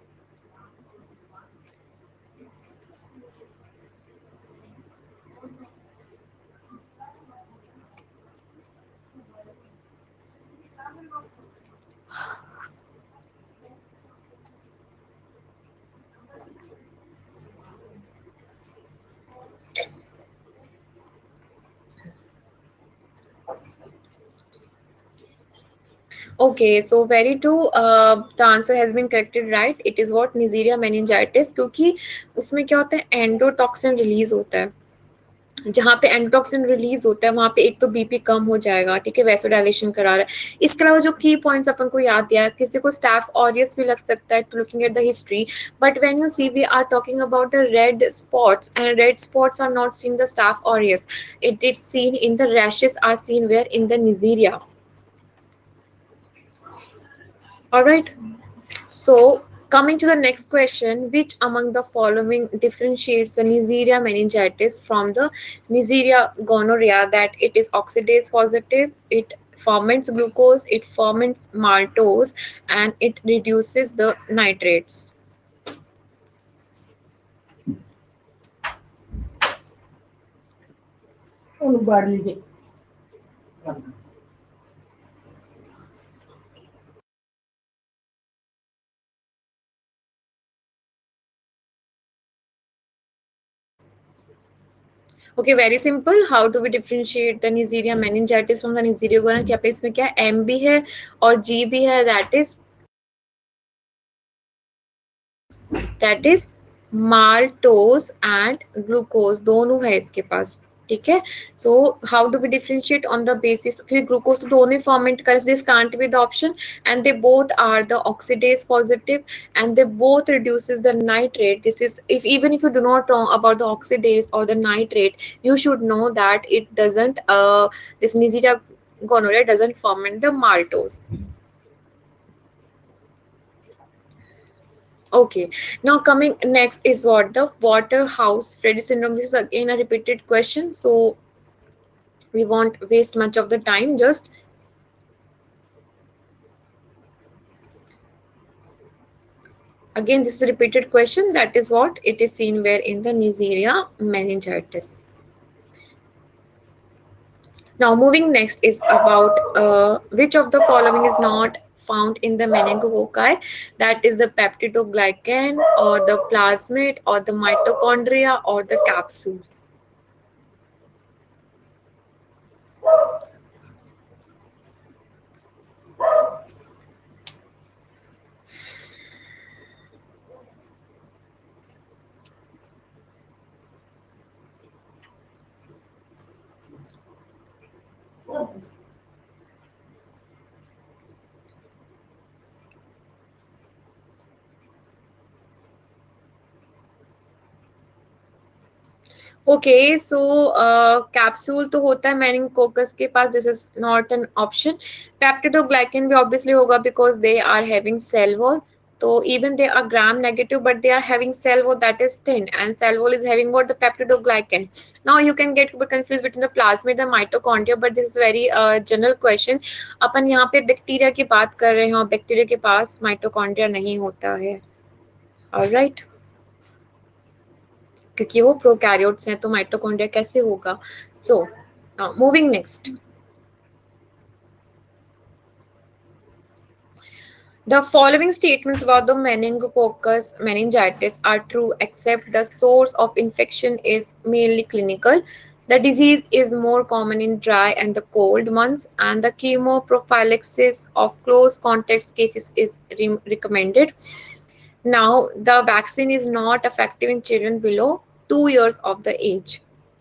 Okay, so very true. The answer has been corrected right. It is what? Neisseria meningitis, क्योंकि उसमें क्या होता है? Endotoxin release होता है. जहाँ पे एंडोटॉक्सिन रिलीज होता है वहां पे एक तो बीपी कम हो जाएगा, ठीक है, वैसोडाइलेशन करा रहा है. इसके अलावा जो की पॉइंट्स अपन को याद दिया, किसी को स्टाफ ऑरियस भी लग सकता है, to looking at the history. But when you see, we are talking about the red spots, and red spots are not seen the staph aureus. It is seen in the rashes are seen where? In the Neisseria. All right. So coming to the next question, which among the following differentiates the Neisseria meningitis from the Neisseria gonorrhea? That it is oxidase positive, it ferments glucose, it ferments maltose, and it reduces the nitrates. Okay, very simple. How do we differentiate the Neisseria meningitis from the Neisseria gonorrhea? क्या पे इसमें क्या है? M भी है और G भी है. That is maltose and glucose दोनों है इसके पास. ठीक है. So how do we differentiate on the basis? क्योंकि glucose तो दोनों ferment कर, this can't be the option, and they both are the oxidase positive, and they both reduces the nitrate. This is, if even if you do not know about the oxidase or the nitrate, you should know that it doesn't this Neisseria gonorrhea doesn't ferment the maltose. Okay, now coming next is what the Waterhouse-Freddy syndrome. This is again a repeated question, so we won't waste much of the time. Just again, this is a repeated question. That is what it is seen where in the Neisseria meningitis. Now, moving next is about which of the following is not found in the meningococci. That is the peptidoglycan or the plasmid or the mitochondria or the capsule. Okay so capsule तो होता है meningococcus के पास. This is not an option. Peptidoglycan भी obviously होगा because they are having cell wall. So even they are gram negative, but they are having cell wall that is thin, and cell wall is having what the peptidoglycan. Now you can get confused between the plasmid and mitochondria, but this is very general question. अपन यहाँ पे bacteria की बात कर रहे हैं और bacteria के पास माइटोकॉन्ड्रिया नहीं होता है. ऑलराइट, क्योंकि वो प्रोकैरियोट्स हैं तो माइटोकॉन्ड्रिया कैसे होगा. So moving next. The following statements about the meningococcus meningitis are true except the source of infection is mainly clinical. The disease is more common in dry and the cold months, and the chemoprophylaxis of close contact cases is recommended. Now, the vaccine is not effective in children below 2 years of the age.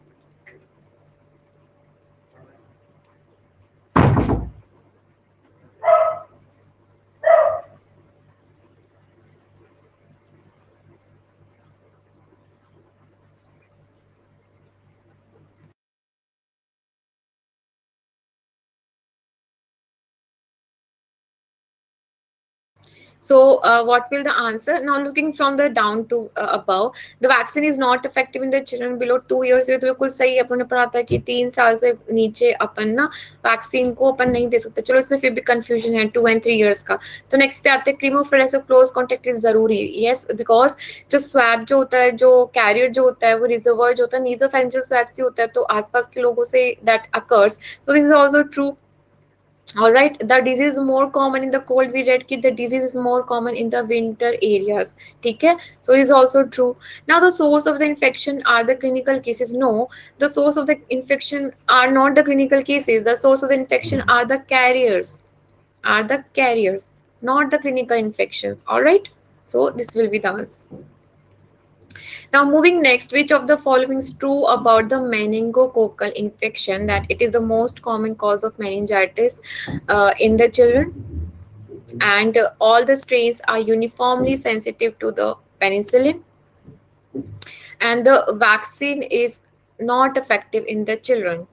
So what will the answer? Now looking from the down to above, the vaccine is not effective in the children below 2 years. ये तो बिल्कुल सही है. अपन ने पढ़ा था कि 3 साल से नीचे अपन ना वैक्सीन को अपन नहीं दे सकते. चलो इसमें फिर भी कंफ्यूजन है 2 and 3 years का. तो नेक्स्ट पे आते हैं क्रीमोफिलेक्स क्लोज कॉन्टेक्ट इज जरूरी. यस, बिकॉज जो स्वैब जो होता है, जो कैरियर जो होता है, वो रिजर्वर जो होता है नीजोफेरेंजियल स्वैब से होता है, तो आसपास के लोगों से दैट अकर्स. तो this is also true. All right, the disease is more common in the cold. We read that the disease is more common in the winter areas. Okay, so it is also true. Now the source of the infection are the clinical cases. No, the source of the infection are not the clinical cases. The source of the infection are the carriers, not the clinical infections. All right, so this will be the answer. Now moving next, which of the following is true about the meningococcal infection? That it is the most common cause of meningitis in the children, and all the strains are uniformly sensitive to the penicillin, and the vaccine is not effective in the children.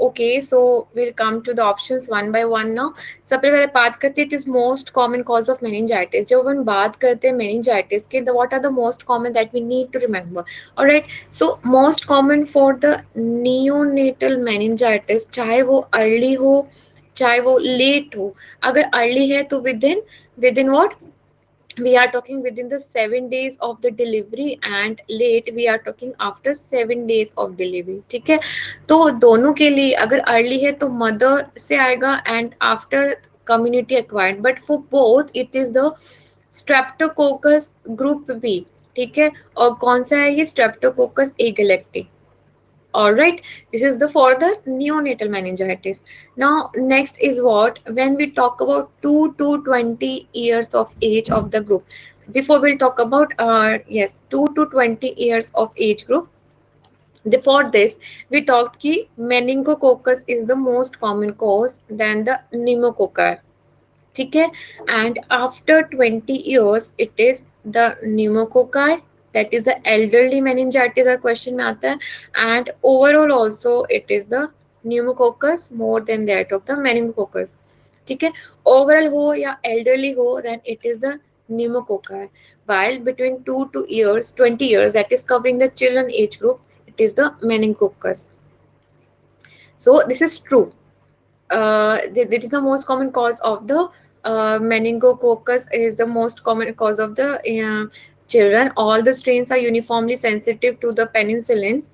Okay, so we'll come to the options one by one now. सबसे पहले बात करते हैं, it is most common cause of meningitis. जब हम बात करते हैं meningitis के, what are the most common that we need to remember? Alright, so most common for the neonatal meningitis, चाहे वो early हो, चाहे वो late हो. अगर early है तो within what? We are talking within the 7 days of the delivery, and late we are talking after 7 days of delivery. ठीक है, तो दोनों के लिए अगर अर्ली है तो मदर से आएगा and after community acquired, but for both it is the streptococcus group B. ठीक है, और कौन सा है ये? Streptococcus agalactiae. All right, this is the for the neonatal meningitis. Now next is what, when we talk about 2 to 20 years of age of the group. Before we'll talk about yes, 2 to 20 years of age group. For this we talked ki meningococcus is the most common cause than the pneumococci. ठीक है, and after 20 years it is the pneumococci, that is the elderly meningitis का question में आता है, and overall also it is the pneumococcus more than that of the meningococcus. ठीक है, overall हो या elderly हो, then it is the pneumococci, while between 2 to years 20 years, that is covering the children age group, it is the meningococcus. So this is true. That is the most common cause of the meningococcus is the most common cause of the children. All the strains are uniformly sensitive to the penicillin,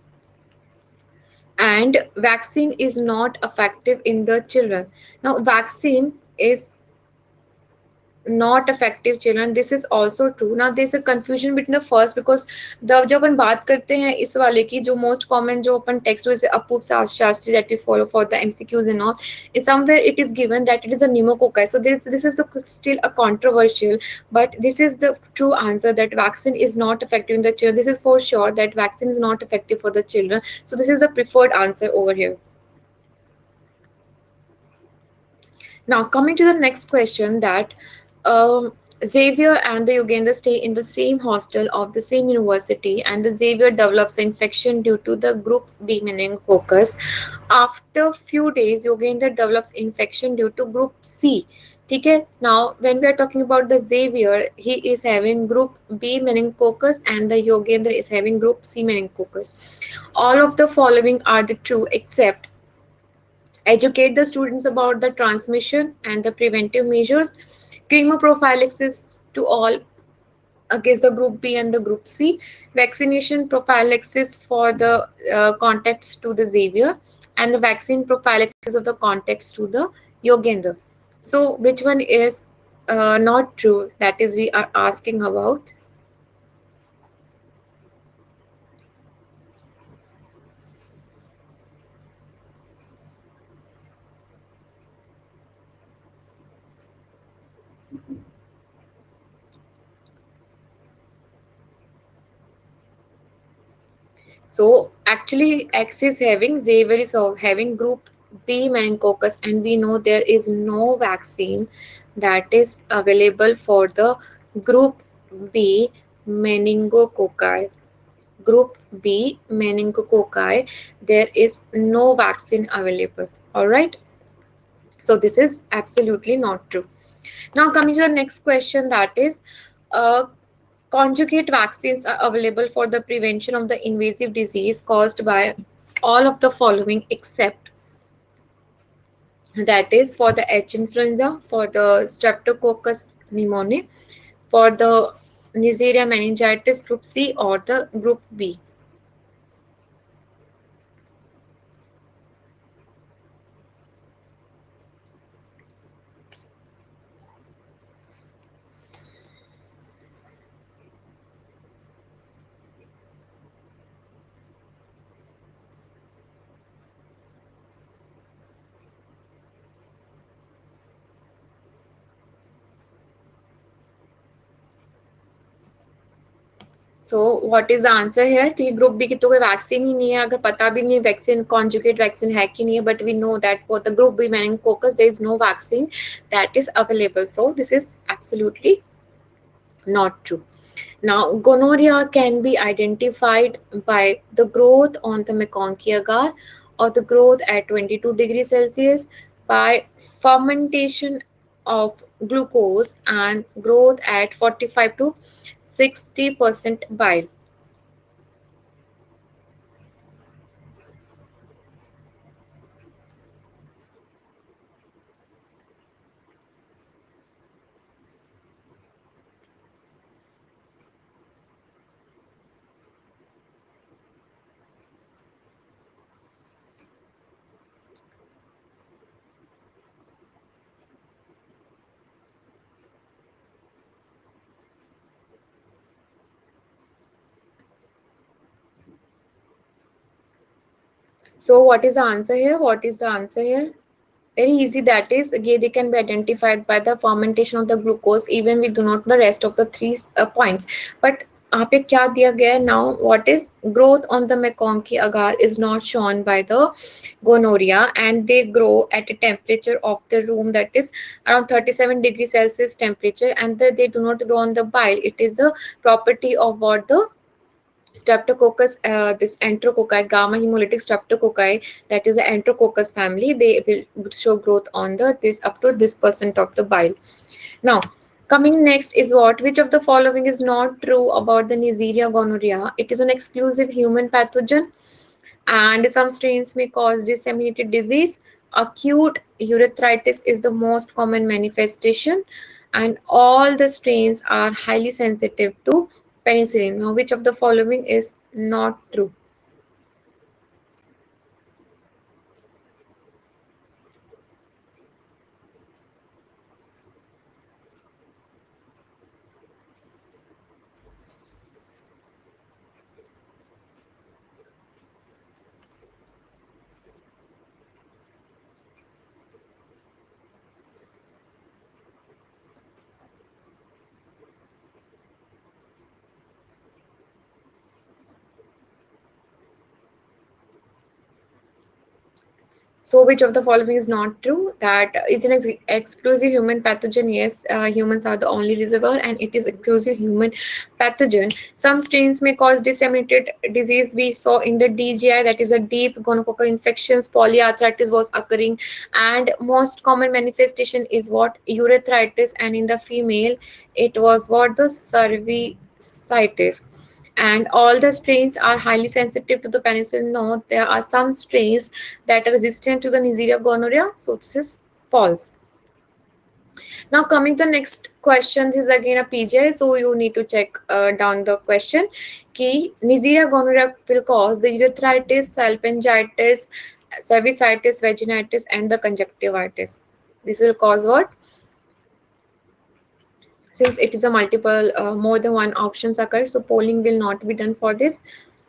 and vaccine is not effective in the children. Now vaccine is not effective children, this is also true. Now there is a confusion between the first, because the जब अपन बात करते हैं इस वाले की, जो most common जो अपन text with अपूप Sastry that we follow for the MCQs and all, is somewhere it is given that it is a pneumococci. So this is still a controversial, but this is the true answer, that vaccine is not effective in the children. This is for sure that vaccine is not effective for the children. So this is the preferred answer over here. Now coming to the next question, that Xavier and the Yogender stay in the same hostel of the same university, and the Xavier develops infection due to the group B meningococcus. After few days, Yogender develops infection due to group C. Okay. Now, when we are talking about the Xavier, he is having group B meningococcus, and the Yogender is having group C meningococcus. All of the following are the true, except educate the students about the transmission and the preventive measures, chemoprophylaxis to all against the group B and the group C, vaccination prophylaxis for the contacts to the Xavier, and the vaccine prophylaxis of the contacts to the Yogender. So which one is not true? That is, we are asking about. So actually X is having, Xavier is having group B meningococcus, and we know there is no vaccine that is available for the group B meningococci. Group B meningococci, there is no vaccine available. All right. So this is absolutely not true. Now coming to the next question, that is, uh, conjugate vaccines are available for the prevention of the invasive disease caused by all of the following, except, that is, for the H influenza, for the Streptococcus pneumoniae, for the Neisseria meningitis group C, or the group B. So what is the answer here कि group B की तो कोई vaccine ही नहीं है, अगर पता भी नहीं वैक्सीन कॉन्जुगेट वैक्सीन है कि नहीं है, but we know that for the group B meningococcus there is no vaccine that is available. So this is absolutely not true. Now, gonorrhea can be identified by the growth on the Mekong agar of the growth at 22 degrees Celsius by fermentation of glucose and growth at 45 to 60% bile. So what is the answer here? What is the answer here? Very easy. That is, again, they can be identified by the fermentation of the glucose. Even we do not the rest of the three points. But यहाँ पे क्या दिया गया है now? What is growth on the McConkey agar is not shown by the gonorrhea, and they grow at a temperature of the room that is around 37 degrees Celsius temperature, and they do not grow on the bile. It is the property of what the Streptococcus, this Enterococci, gamma hemolytic Streptococci, that is the Enterococcus family, they will show growth on the this up to this percent of the bile. Now, coming next is what? Which of the following is not true about the Neisseria gonorrhea? It is an exclusive human pathogen, and some strains may cause disseminated disease. Acute urethritis is the most common manifestation, and all the strains are highly sensitive to penicillin. Now, which of the following is not true? So, which of the following is not true? That is an exclusive human pathogen. Yes, humans are the only reservoir, and it is exclusive human pathogen. Some strains may cause disseminated disease. We saw in the DGI, that is a deep gonococcal infections, polyarthritis was occurring, and most common manifestation is what? Urethritis, and in the female, it was what? The cervicitis. And all the strains are highly sensitive to the penicillin. No, there are some strains that are resistant to the Neisseria gonorrhea. So this is false. Now coming to the next question, this is again a PGI, so you need to check down the question. Ki Neisseria gonorrhea will cause the urethritis, salpingitis, cervicitis, vaginitis, and the conjunctivitis. This will cause what? Since it is a multiple, more than one options occur, so polling will not be done for this.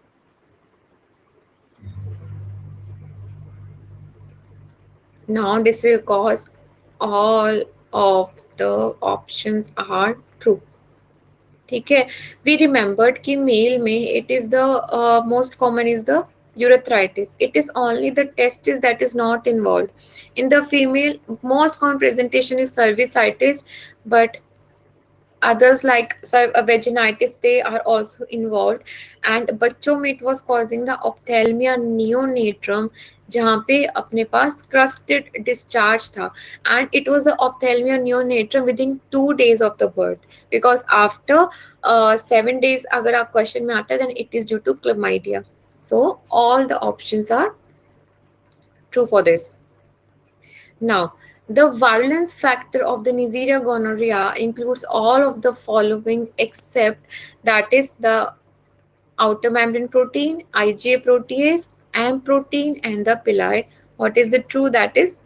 Now this will cause all of the options are true. ठीक है. We remembered कि male में it is the most common is the urethritis. It is only the testis that is not involved. In the female, most common presentation is cervicitis, but others like vaginitis, they are also involved. And बच्चों में it was causing the ophthalmia neonatum, जहाँ पे अपने पास crusted discharge था, and it was the ophthalmia neonatum within 2 days of the birth, because after 7 days अगर आप question में आता है, then it is due to chlamydia. So all the options are true for this. Now, the virulence factor of the Neisseria gonorrhea includes all of the following except, that is the outer membrane protein, IgA protease, M protein, and the pili. What is the true? That is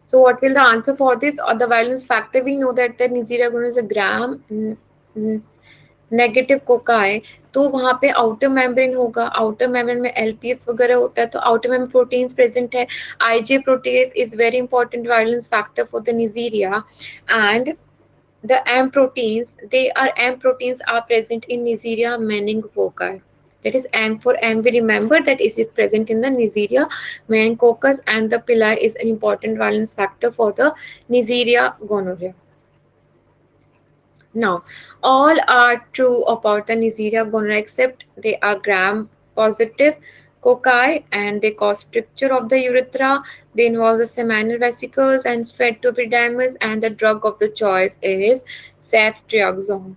So what will the answer for this? Or the valence factor, we know that the Neisseria gonu is a gram negative cocci, तो वहाँ पे outer membrane होगा, outer membrane में LPS वगैरह होता है, तो outer membrane proteins present है. IgA protease is very important virulence factor for the Neisseria, and the M proteins, M proteins are present in Neisseria meningococcus. That is M for M. We remember that it is present in the Neisseria meningococcus, and the pili is an important valence factor for the Neisseria gonorrhea. Now, all are true about the Neisseria gonorrhea except they are gram positive cocci and they cause stricture of the urethra. They involve the seminal vesicles and spread to epidermis, and the drug of the choice is ceftriaxone.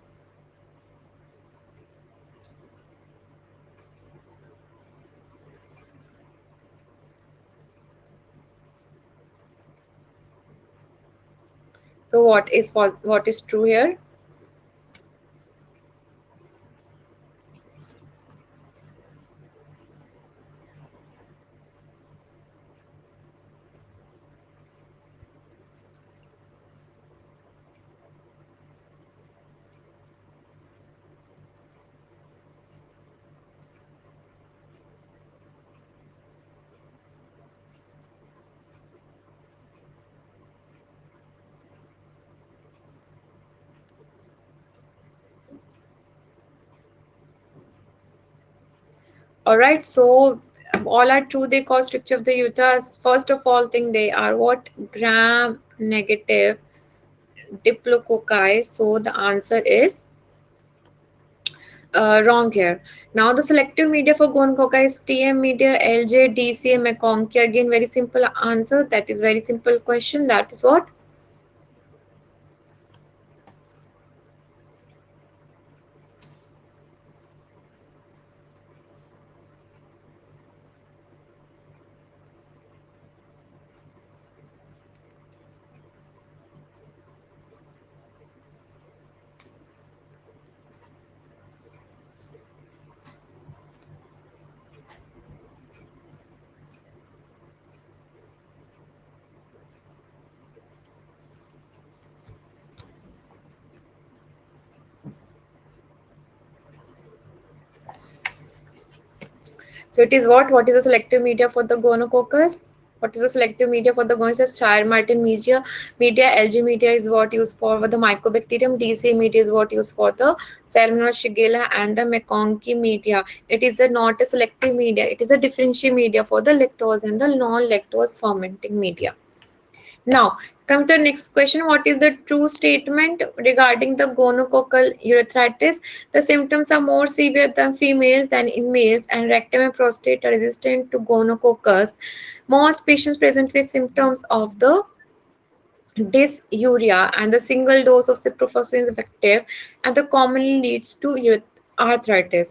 So what is true here? All right, so all are true. They cause stricture of the urethra. First of all, thing they are what? Gram negative diplococci. So the answer is wrong here. Now the selective media for gonococci is TM media, LJ, DCA, McConkey. Again, very simple answer. That is very simple question. That is what? So it is what? What is the selective media for the gonococcus? What is the selective media for the gonococcus? Shire-Martin media, LG media is what used for the Mycobacterium. DCA media is what used for the Salmonella Shigella, and the McConkey media. It is not a selective media. It is a differential media for the lactose and the non-lactose fermenting media. Now, come to the next question. What is the true statement regarding the gonococcal urethritis? The symptoms are more severe than females than in males, and rectum and prostate are resistant to gonococcus. Most patients present with symptoms of the dysuria, and the single dose of ciprofloxacin is effective, and the commonly leads to arthritis.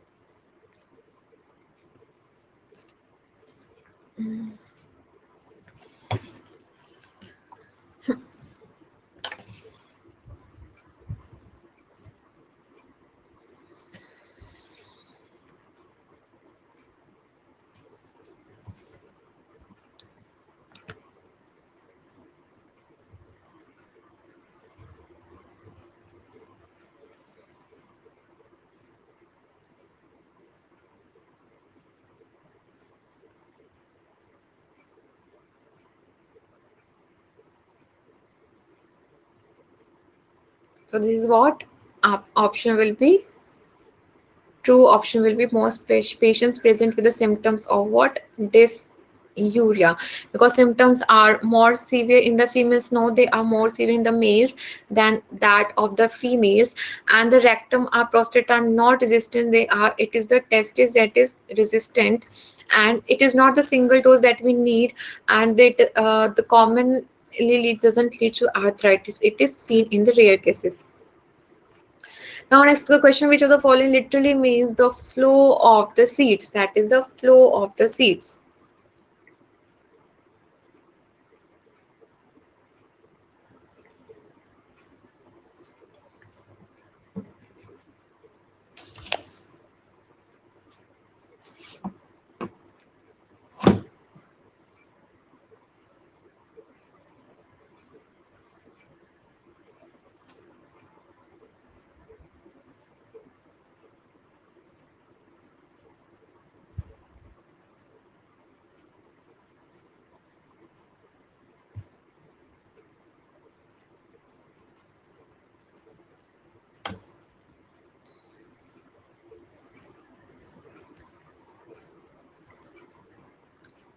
So this is what option will be. True option will be most patients present with the symptoms of what? Dysuria. Because symptoms are more severe in the females. No, they are more severe in the males than that of the females. And the rectum or prostate are not resistant. It is the testis that is resistant. And it is not the single dose that we need. And the commonly doesn't lead to arthritis. It is seen in the rare cases. Now next the question, which of the following literally means the flow of the seeds? That is the flow of the seeds.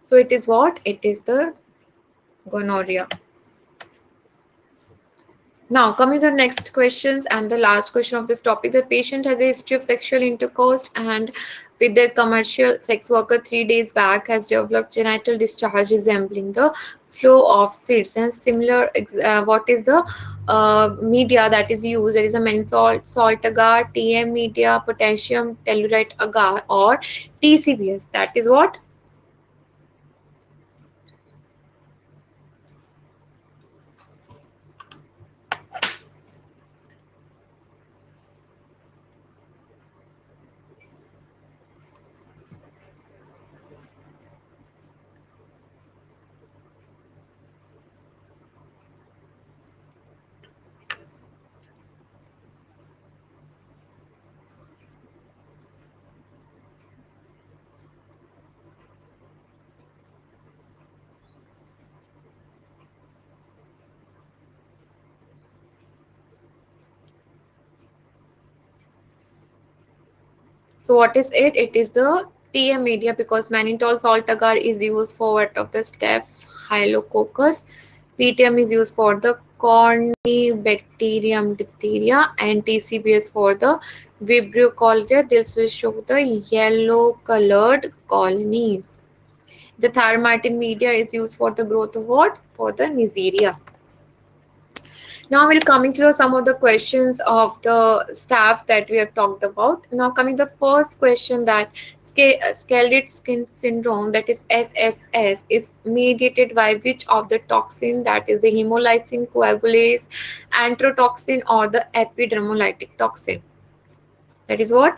So it is what? It is the gonorrhea. Now, coming to the next questions and the last question of this topic, the patient has a history of sexual intercourse and with their commercial sex worker 3 days back has developed genital discharge resembling the flow of seeds and similar. What is the media that is used? There is a menthol salt agar, TM media, potassium tellurite agar, or TCBS. That is what? So what is it? It is the TM media because mannitol salt agar is used for what of the Staphylococcus. PTM is used for the Corynebacterium diphtheria and TCBS for the Vibrio cholerae. This will show the yellow colored colonies. The thyromartin media is used for the growth of what? For the Neisseria. Now we'll coming to some of the questions of the staff that we have talked about. Now coming to the first question, that scalded skin syndrome, that is SSS, is mediated by which of the toxin? That is the hemolysin coagulase, anthrotoxin, or the epidermolytic toxin. That is what?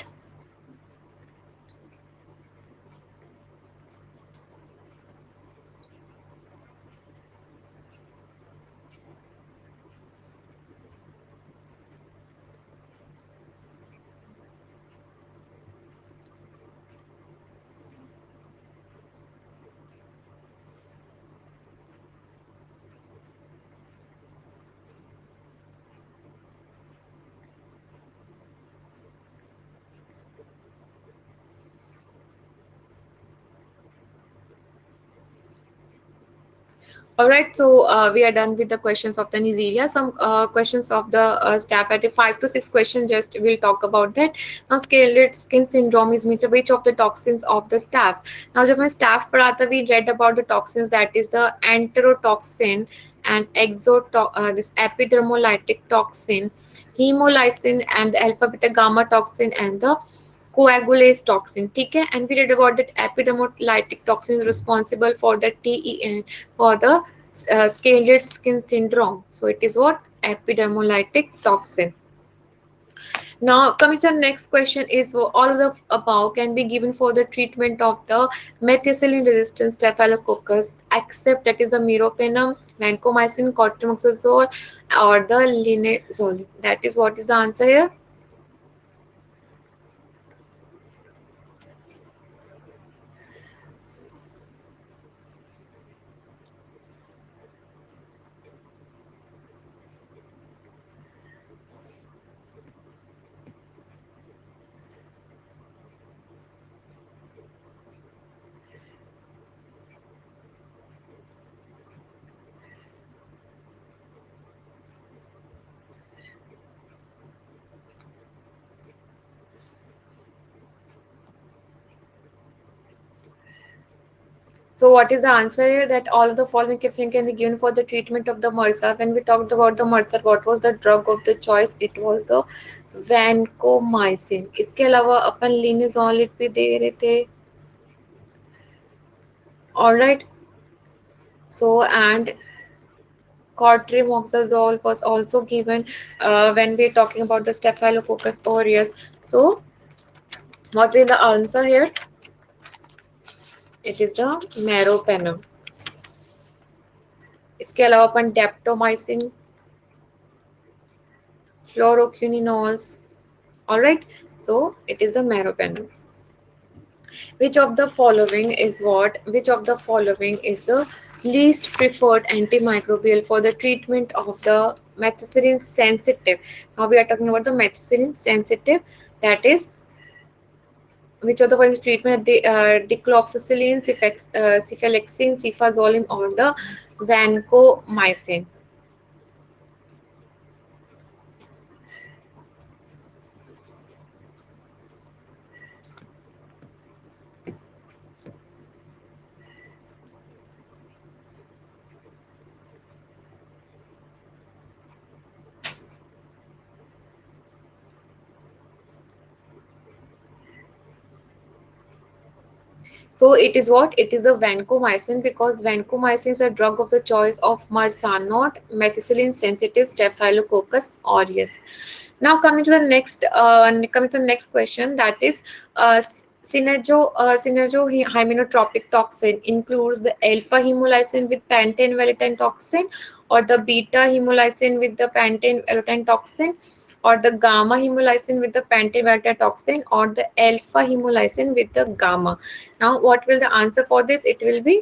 All right, so we are done with the questions of the Neisseria. Some questions of the staff at a 5 to 6 questions. Just we'll talk about that. Now, scalded skin syndrome is meant which of the toxins of the staph? Now, जब मैं staph पढ़ा था, we read about the toxins, that is the enterotoxin and this epidermolytic toxin, hemolysin and the alpha beta gamma toxin and the coagulase toxin. ठीक है? And we read about that epidermolytic toxin is responsible for the TEN for the scalded skin syndrome. So it is what? Epidermolytic toxin. Now, coming to the next question is all of the above can be given for the treatment of the methicillin-resistant Staphylococcus, except that is the meropenem, vancomycin, cotrimoxazole, or the linezolid. That is what is the answer here. So what is the answer here? That all of the following can be given for the treatment of the MRSA. When we talked about the MRSA, what was the drug of the choice? It was the vancomycin. इसके अलावा अपन linezolid भी दे रहे थे. All right. So and cotrimoxazole was also given when we're talking about the Staphylococcus aureus. So what will the answer here? It is the meropenem. इसके अलावा अपन daptomycin, fluoroquinones. All right, so it is the meropenem. Which of the following is what? Which of the following is the least preferred antimicrobial for the treatment of the methicillin sensitive? Now we are talking about the methicillin sensitive, that is which are the first treatment? The dicloxacillin, cephalexin, cefazolin, or the vancomycin. So it is what? It is a vancomycin, because vancomycin is a drug of the choice of Marsanoid methicillin sensitive Staphylococcus aureus. Now coming to the next question, that is synergohymenotropic toxin includes the alpha hemolysin with pantene valentine toxin, or the beta hemolysin with the pantene valentine toxin, or the gamma hemolysin with the pentavalent toxin, or the alpha hemolysin with the gamma. Now, what will the answer for this? It will be.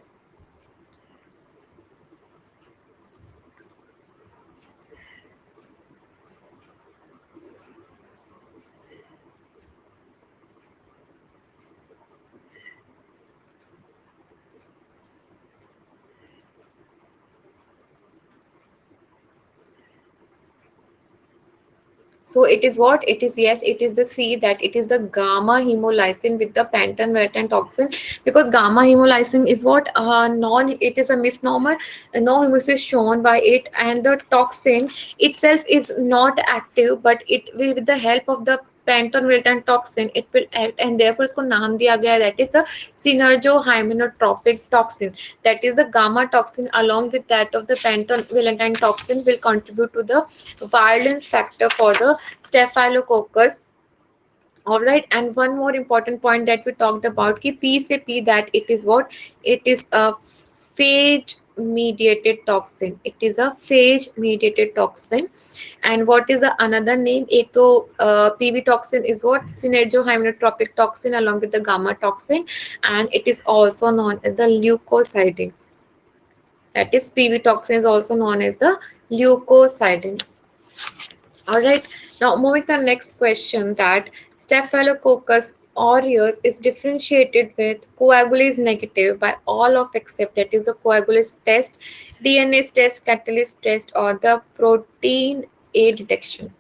So it is what? It is, yes, it is the C, that it is the gamma hemolysin with the pentanvalent toxin, because gamma hemolysin is what? It is a misnomer. No hemolysis shown by it, and the toxin itself is not active, but it will, with the help of the pentanvalent toxin, it will act, and therefore इसको नाम दिया गया, that is a synergohymenotropic toxin. That is the gamma toxin, along with that of the pentavalent toxin, will contribute to the virulence factor for the staphylococcus. All right, and one more important point that we talked about, ki P se P, that it is what? It is a phage mediated toxin. It is a phage mediated toxin. And what is the another name? एक तो PV toxin is what? Synergohymenotropic toxin along with the gamma toxin, and it is also known as the leukocidin. That is, PV toxin is also known as the leukocidin. All right. Now moving to the next question, that Staphylococcus aureus is differentiated with coagulase negative by all of except, that is the coagulase test, DNA test, catalase test, or the protein A detection.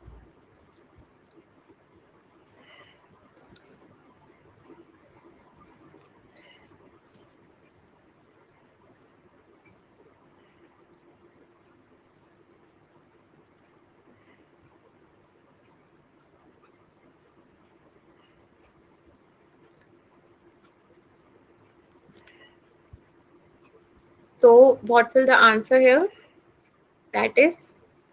So what will the answer here? That is,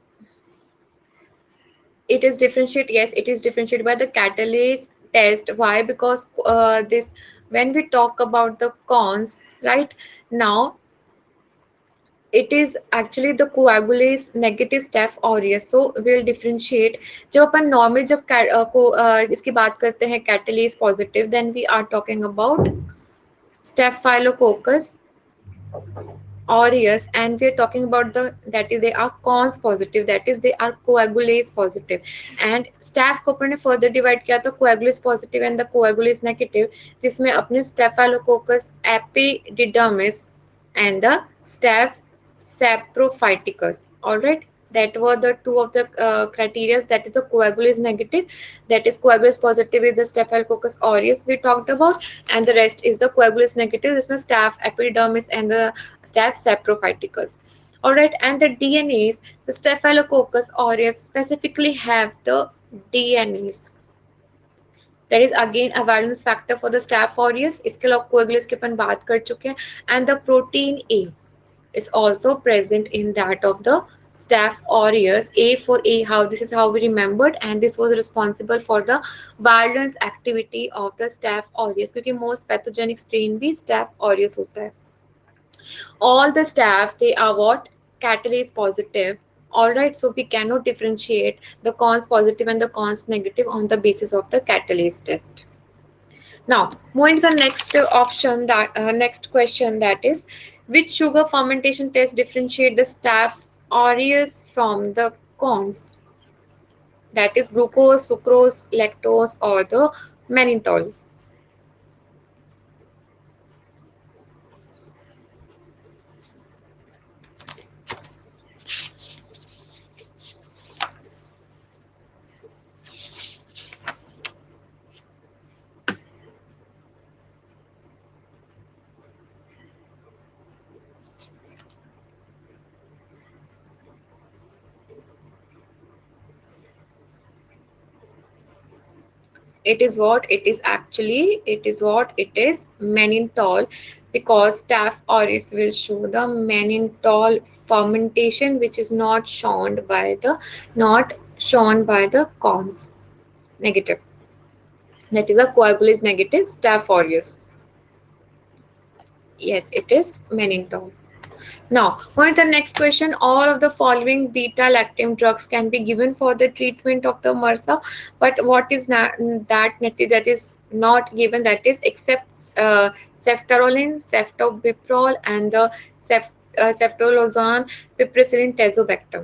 it is differentiated. Yes, it is differentiated by the catalase test. Why? Because this, when we talk about the cons, right now, it is actually the coagulase negative staph aureus. So we'll differentiate. जब अपन normal जब इसकी बात करते हैं catalase positive, then we are talking about staphylococcus aureus, and we are talking about the, that is they are cons positive, that is they are coagulase positive. And staph को अपन ने further divide किया तो coagulase positive and the coagulase negative, जिसमें अपने staphylococcus epididymis and the staph saprophyticus. All right, that were the two of the criteria, that is the coagulase negative, that is coagulase positive is the staphylococcus aureus we talked about, and the rest is the coagulase negative, this was staph epidermis and the staph saprophyticus. All right, and the DNAs, the staphylococcus aureus specifically have the DNAs, that is again a valence factor for the staph aureus. इसके अलावा coagulase की अपन बात कर चुके हैं, and the protein A is also present in that of the staph aureus. A for A, how this is how we remembered, and this was responsible for the virulence activity of the staph aureus, क्योंकि most pathogenic strain भी staph aureus होता है. All the staph, they are what? Catalase positive. All right, so we cannot differentiate the cons positive and the cons negative on the basis of the catalase test. Now, moving to the next option, that next question, that is, which sugar fermentation test differentiate the staph aureus from the cons? That is glucose, sucrose, lactose, or the mannitol. It is what it is actually. It is what it is mannitol, because Staph aureus will show the mannitol fermentation, which is not shown by the cons negative. That is a coagulase negative Staph aureus. Yes, it is mannitol. Now, on to the next question. All of the following beta-lactam drugs can be given for the treatment of the MRSA, but what is that is not given, that is except ceftaroline, ceftobiprole, and the ceftolozane, piperacillin, tazobactam.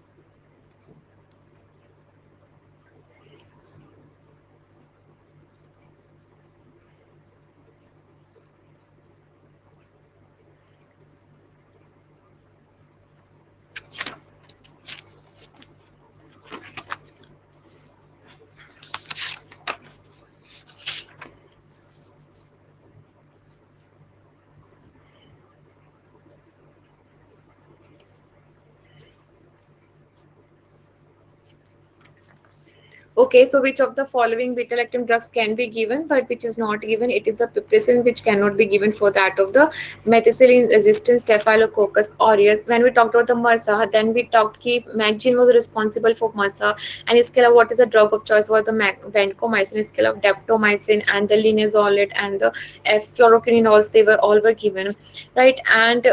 Okay, so which of the following beta-lactam drugs can be given, but which is not given? It is a piperacillin, which cannot be given for that of the methicillin-resistant Staphylococcus aureus. When we talked about the MRSA, then we talked कि Maggene was responsible for MRSA, and इसके अलावा what is the drug of choice was the vancomycin, इसके अलावा daptomycin and the linezolid and the fluoroquinones, they were given, right? And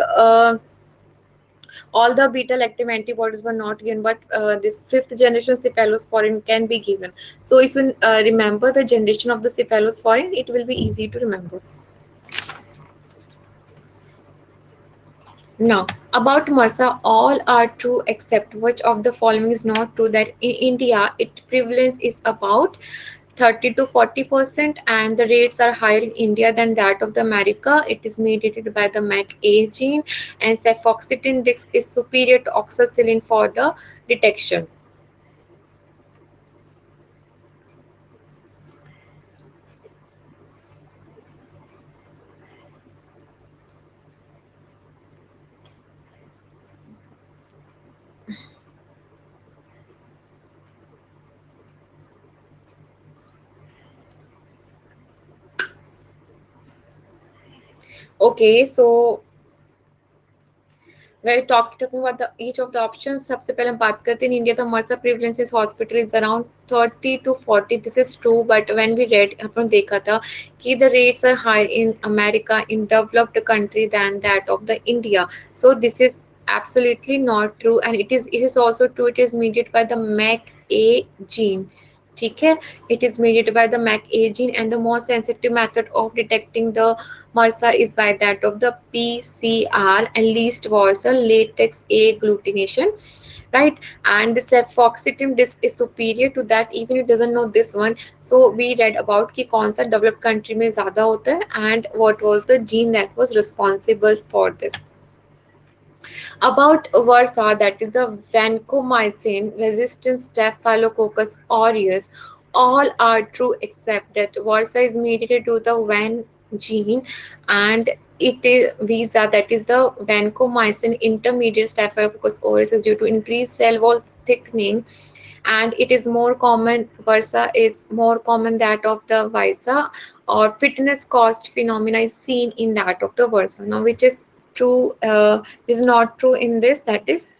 all the beta lactam antibodies were not given, but this fifth generation cephalosporin can be given. So if you remember the generation of the cephalosporin, it will be easy to remember. Now, about MRSA, all are true except which of the following is not true, that in India, its prevalence is about 30 to 40%, and the rates are higher in India than that of the America. It is mediated by the MAC-A gene, and cefoxitin is superior to oxacillin for the detection. Okay, so we're talking about the each of the options. सबसे पहले हम बात करते हैं India, the MRSA prevalence is hospital is around 30 to 40. This is true, but when we read, अपन देखा था कि the rates are higher in America, in developed country, than that of the India. So this is absolutely not true, and it is also true. It is mediated by the MAC-A gene. ठीक है, it is mediated by the MAC-A gene, and the most sensitive method of detecting the MRSA is by that of the PCR, and least was a latex agglutination, right? And the cefoxitin disc is superior to that. Even it doesn't know this one, so we read about कि कौन सा developed country में ज़्यादा होता है, and what was the gene that was responsible for this. About Varsa, that is the vancomycin resistant Staphylococcus aureus, all are true except that Varsa is mediated to the VAN gene, and it is visa, that is the vancomycin intermediate Staphylococcus aureus, is due to increased cell wall thickening, and it is more common. Varsa is more common that of the Visa, or fitness cost phenomena is seen in that of the Varsa. Now, which is true, is not true in this, that is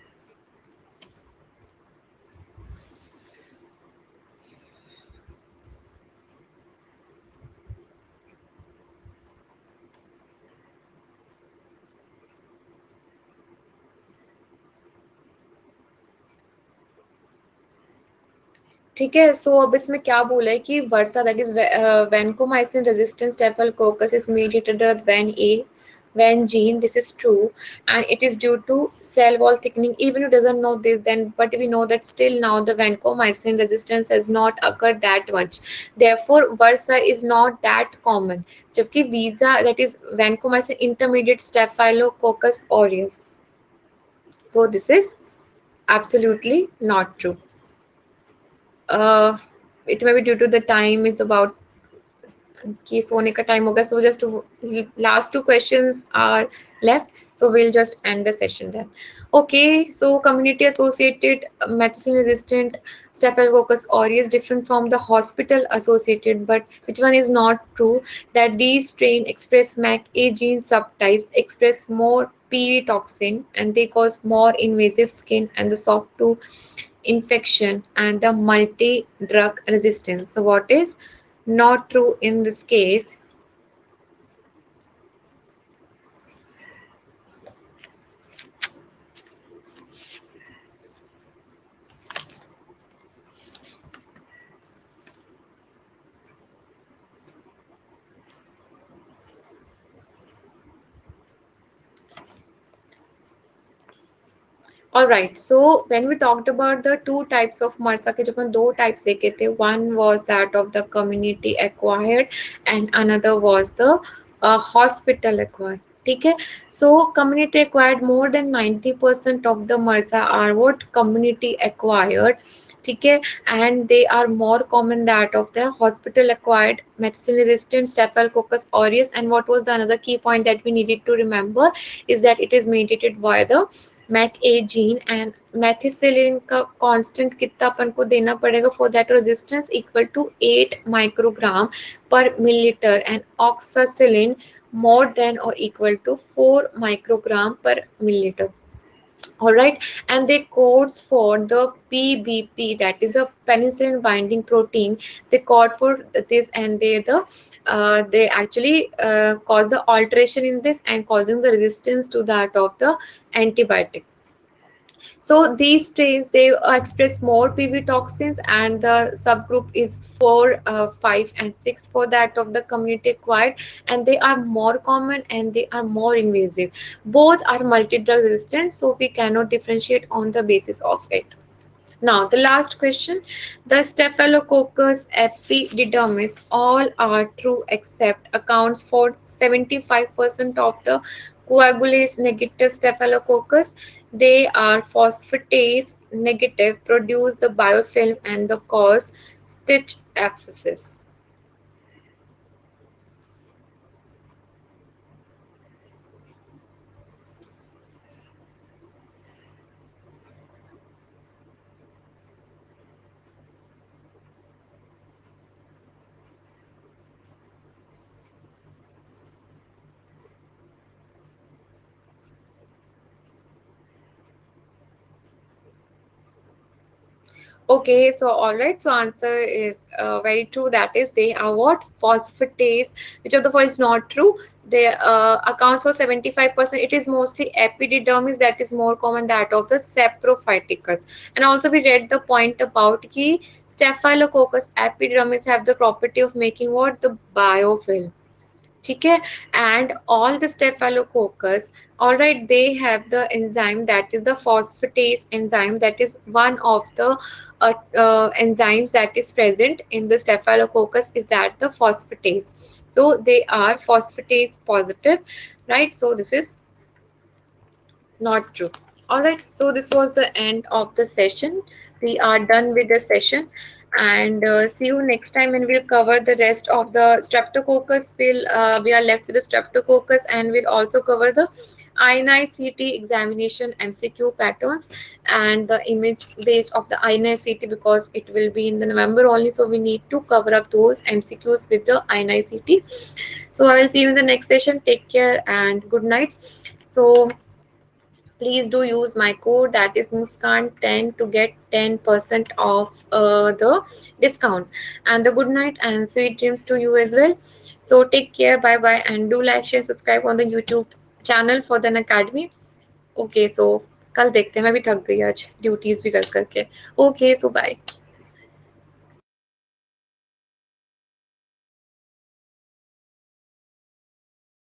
ठीक है. सो अब इसमें क्या बोला है कि VRSA, that is vancomycin resistance staphylococcus is mediated by van A when gene, this is true, and it is due to cell wall thickening. Even if doesn't know this, then but we know that still now the vancomycin resistance has not occurred that much. Therefore, Bursa is not that common. जबकि visa, that is vancomycin intermediate Staphylococcus aureus. So this is absolutely not true. Uh, it may be due to the time is about कि सोने का time होगा. So just last two questions are left. So we'll just end the session then. Okay, so community associated methicillin resistant Staphylococcus aureus is different from the hospital associated, but which one is not true? That these strain express MAC-A gene subtypes, express more PV toxin, and they cause more invasive skin and the soft to infection and the multi-drug resistance. So what is not true in this case? All right. So when we talked about the two types of MRSA के जब हम दो types देखे थे, one was that of the community acquired and another was the hospital acquired. ठीक है. So community acquired, more than 90% of the MRSA are what community acquired. ठीक है, and they are more common that of the hospital acquired methicillin resistant Staphylococcus aureus. And what was the another key point that we needed to remember is that it is mediated by the MAC-A gene and methicillin का constant कितना अपन को देना पड़ेगा for that resistance equal to 8 microgram per milliliter and oxacillin more than or equal to 4 microgram per milliliter. All right, and they codes for the PBP, that is a penicillin binding protein. They code for this, and they actually cause the alteration in this and causing the resistance to that of the antibiotic. So these strains, they express more PV toxins, and the subgroup is 4, 5, and 6 for that of the community acquired, and they are more common and they are more invasive. Both are multi-drug resistant, so we cannot differentiate on the basis of it. Now, the last question, the Staphylococcus epididymis, all are true except accounts for 75% of the coagulase negative Staphylococcus. They are phosphatase negative, produce the biofilm and the cause stitch abscesses. Okay, so all right. So answer is very true. That is, they are what phosphatase. Which of the four is not true? They accounts for 75%. It is mostly epididymis that is more common, that of the saprophyticus. And also we read the point about ki Staphylococcus epididymis have the property of making what the biofilm. ठीक है, and all the staphylococcus, all right, they have the enzyme that is the phosphatase enzyme, that is one of the enzymes that is present in the staphylococcus is that the phosphatase. So they are phosphatase positive, right? So this is not true. All right, so this was the end of the session. We are done with the session, and see you next time when we'll cover the rest of the streptococcus. We are left with the streptococcus, and we'll also cover the INI-CT examination MCQ patterns and the image based of the INI-CT, because it will be in the November only, so we need to cover up those MCQs with the INI-CT. So I will see you in the next session. Take care and good night. So please do use my code, that is Muskan10, to get 10% off the discount. And the good night and sweet dreams to you as well. So take care, bye bye, and do like, share, subscribe on the YouTube channel for the Academy. Okay, so कल देखते हैं, मैं भी थक गई आज duties भी कर करके. Okay, so bye.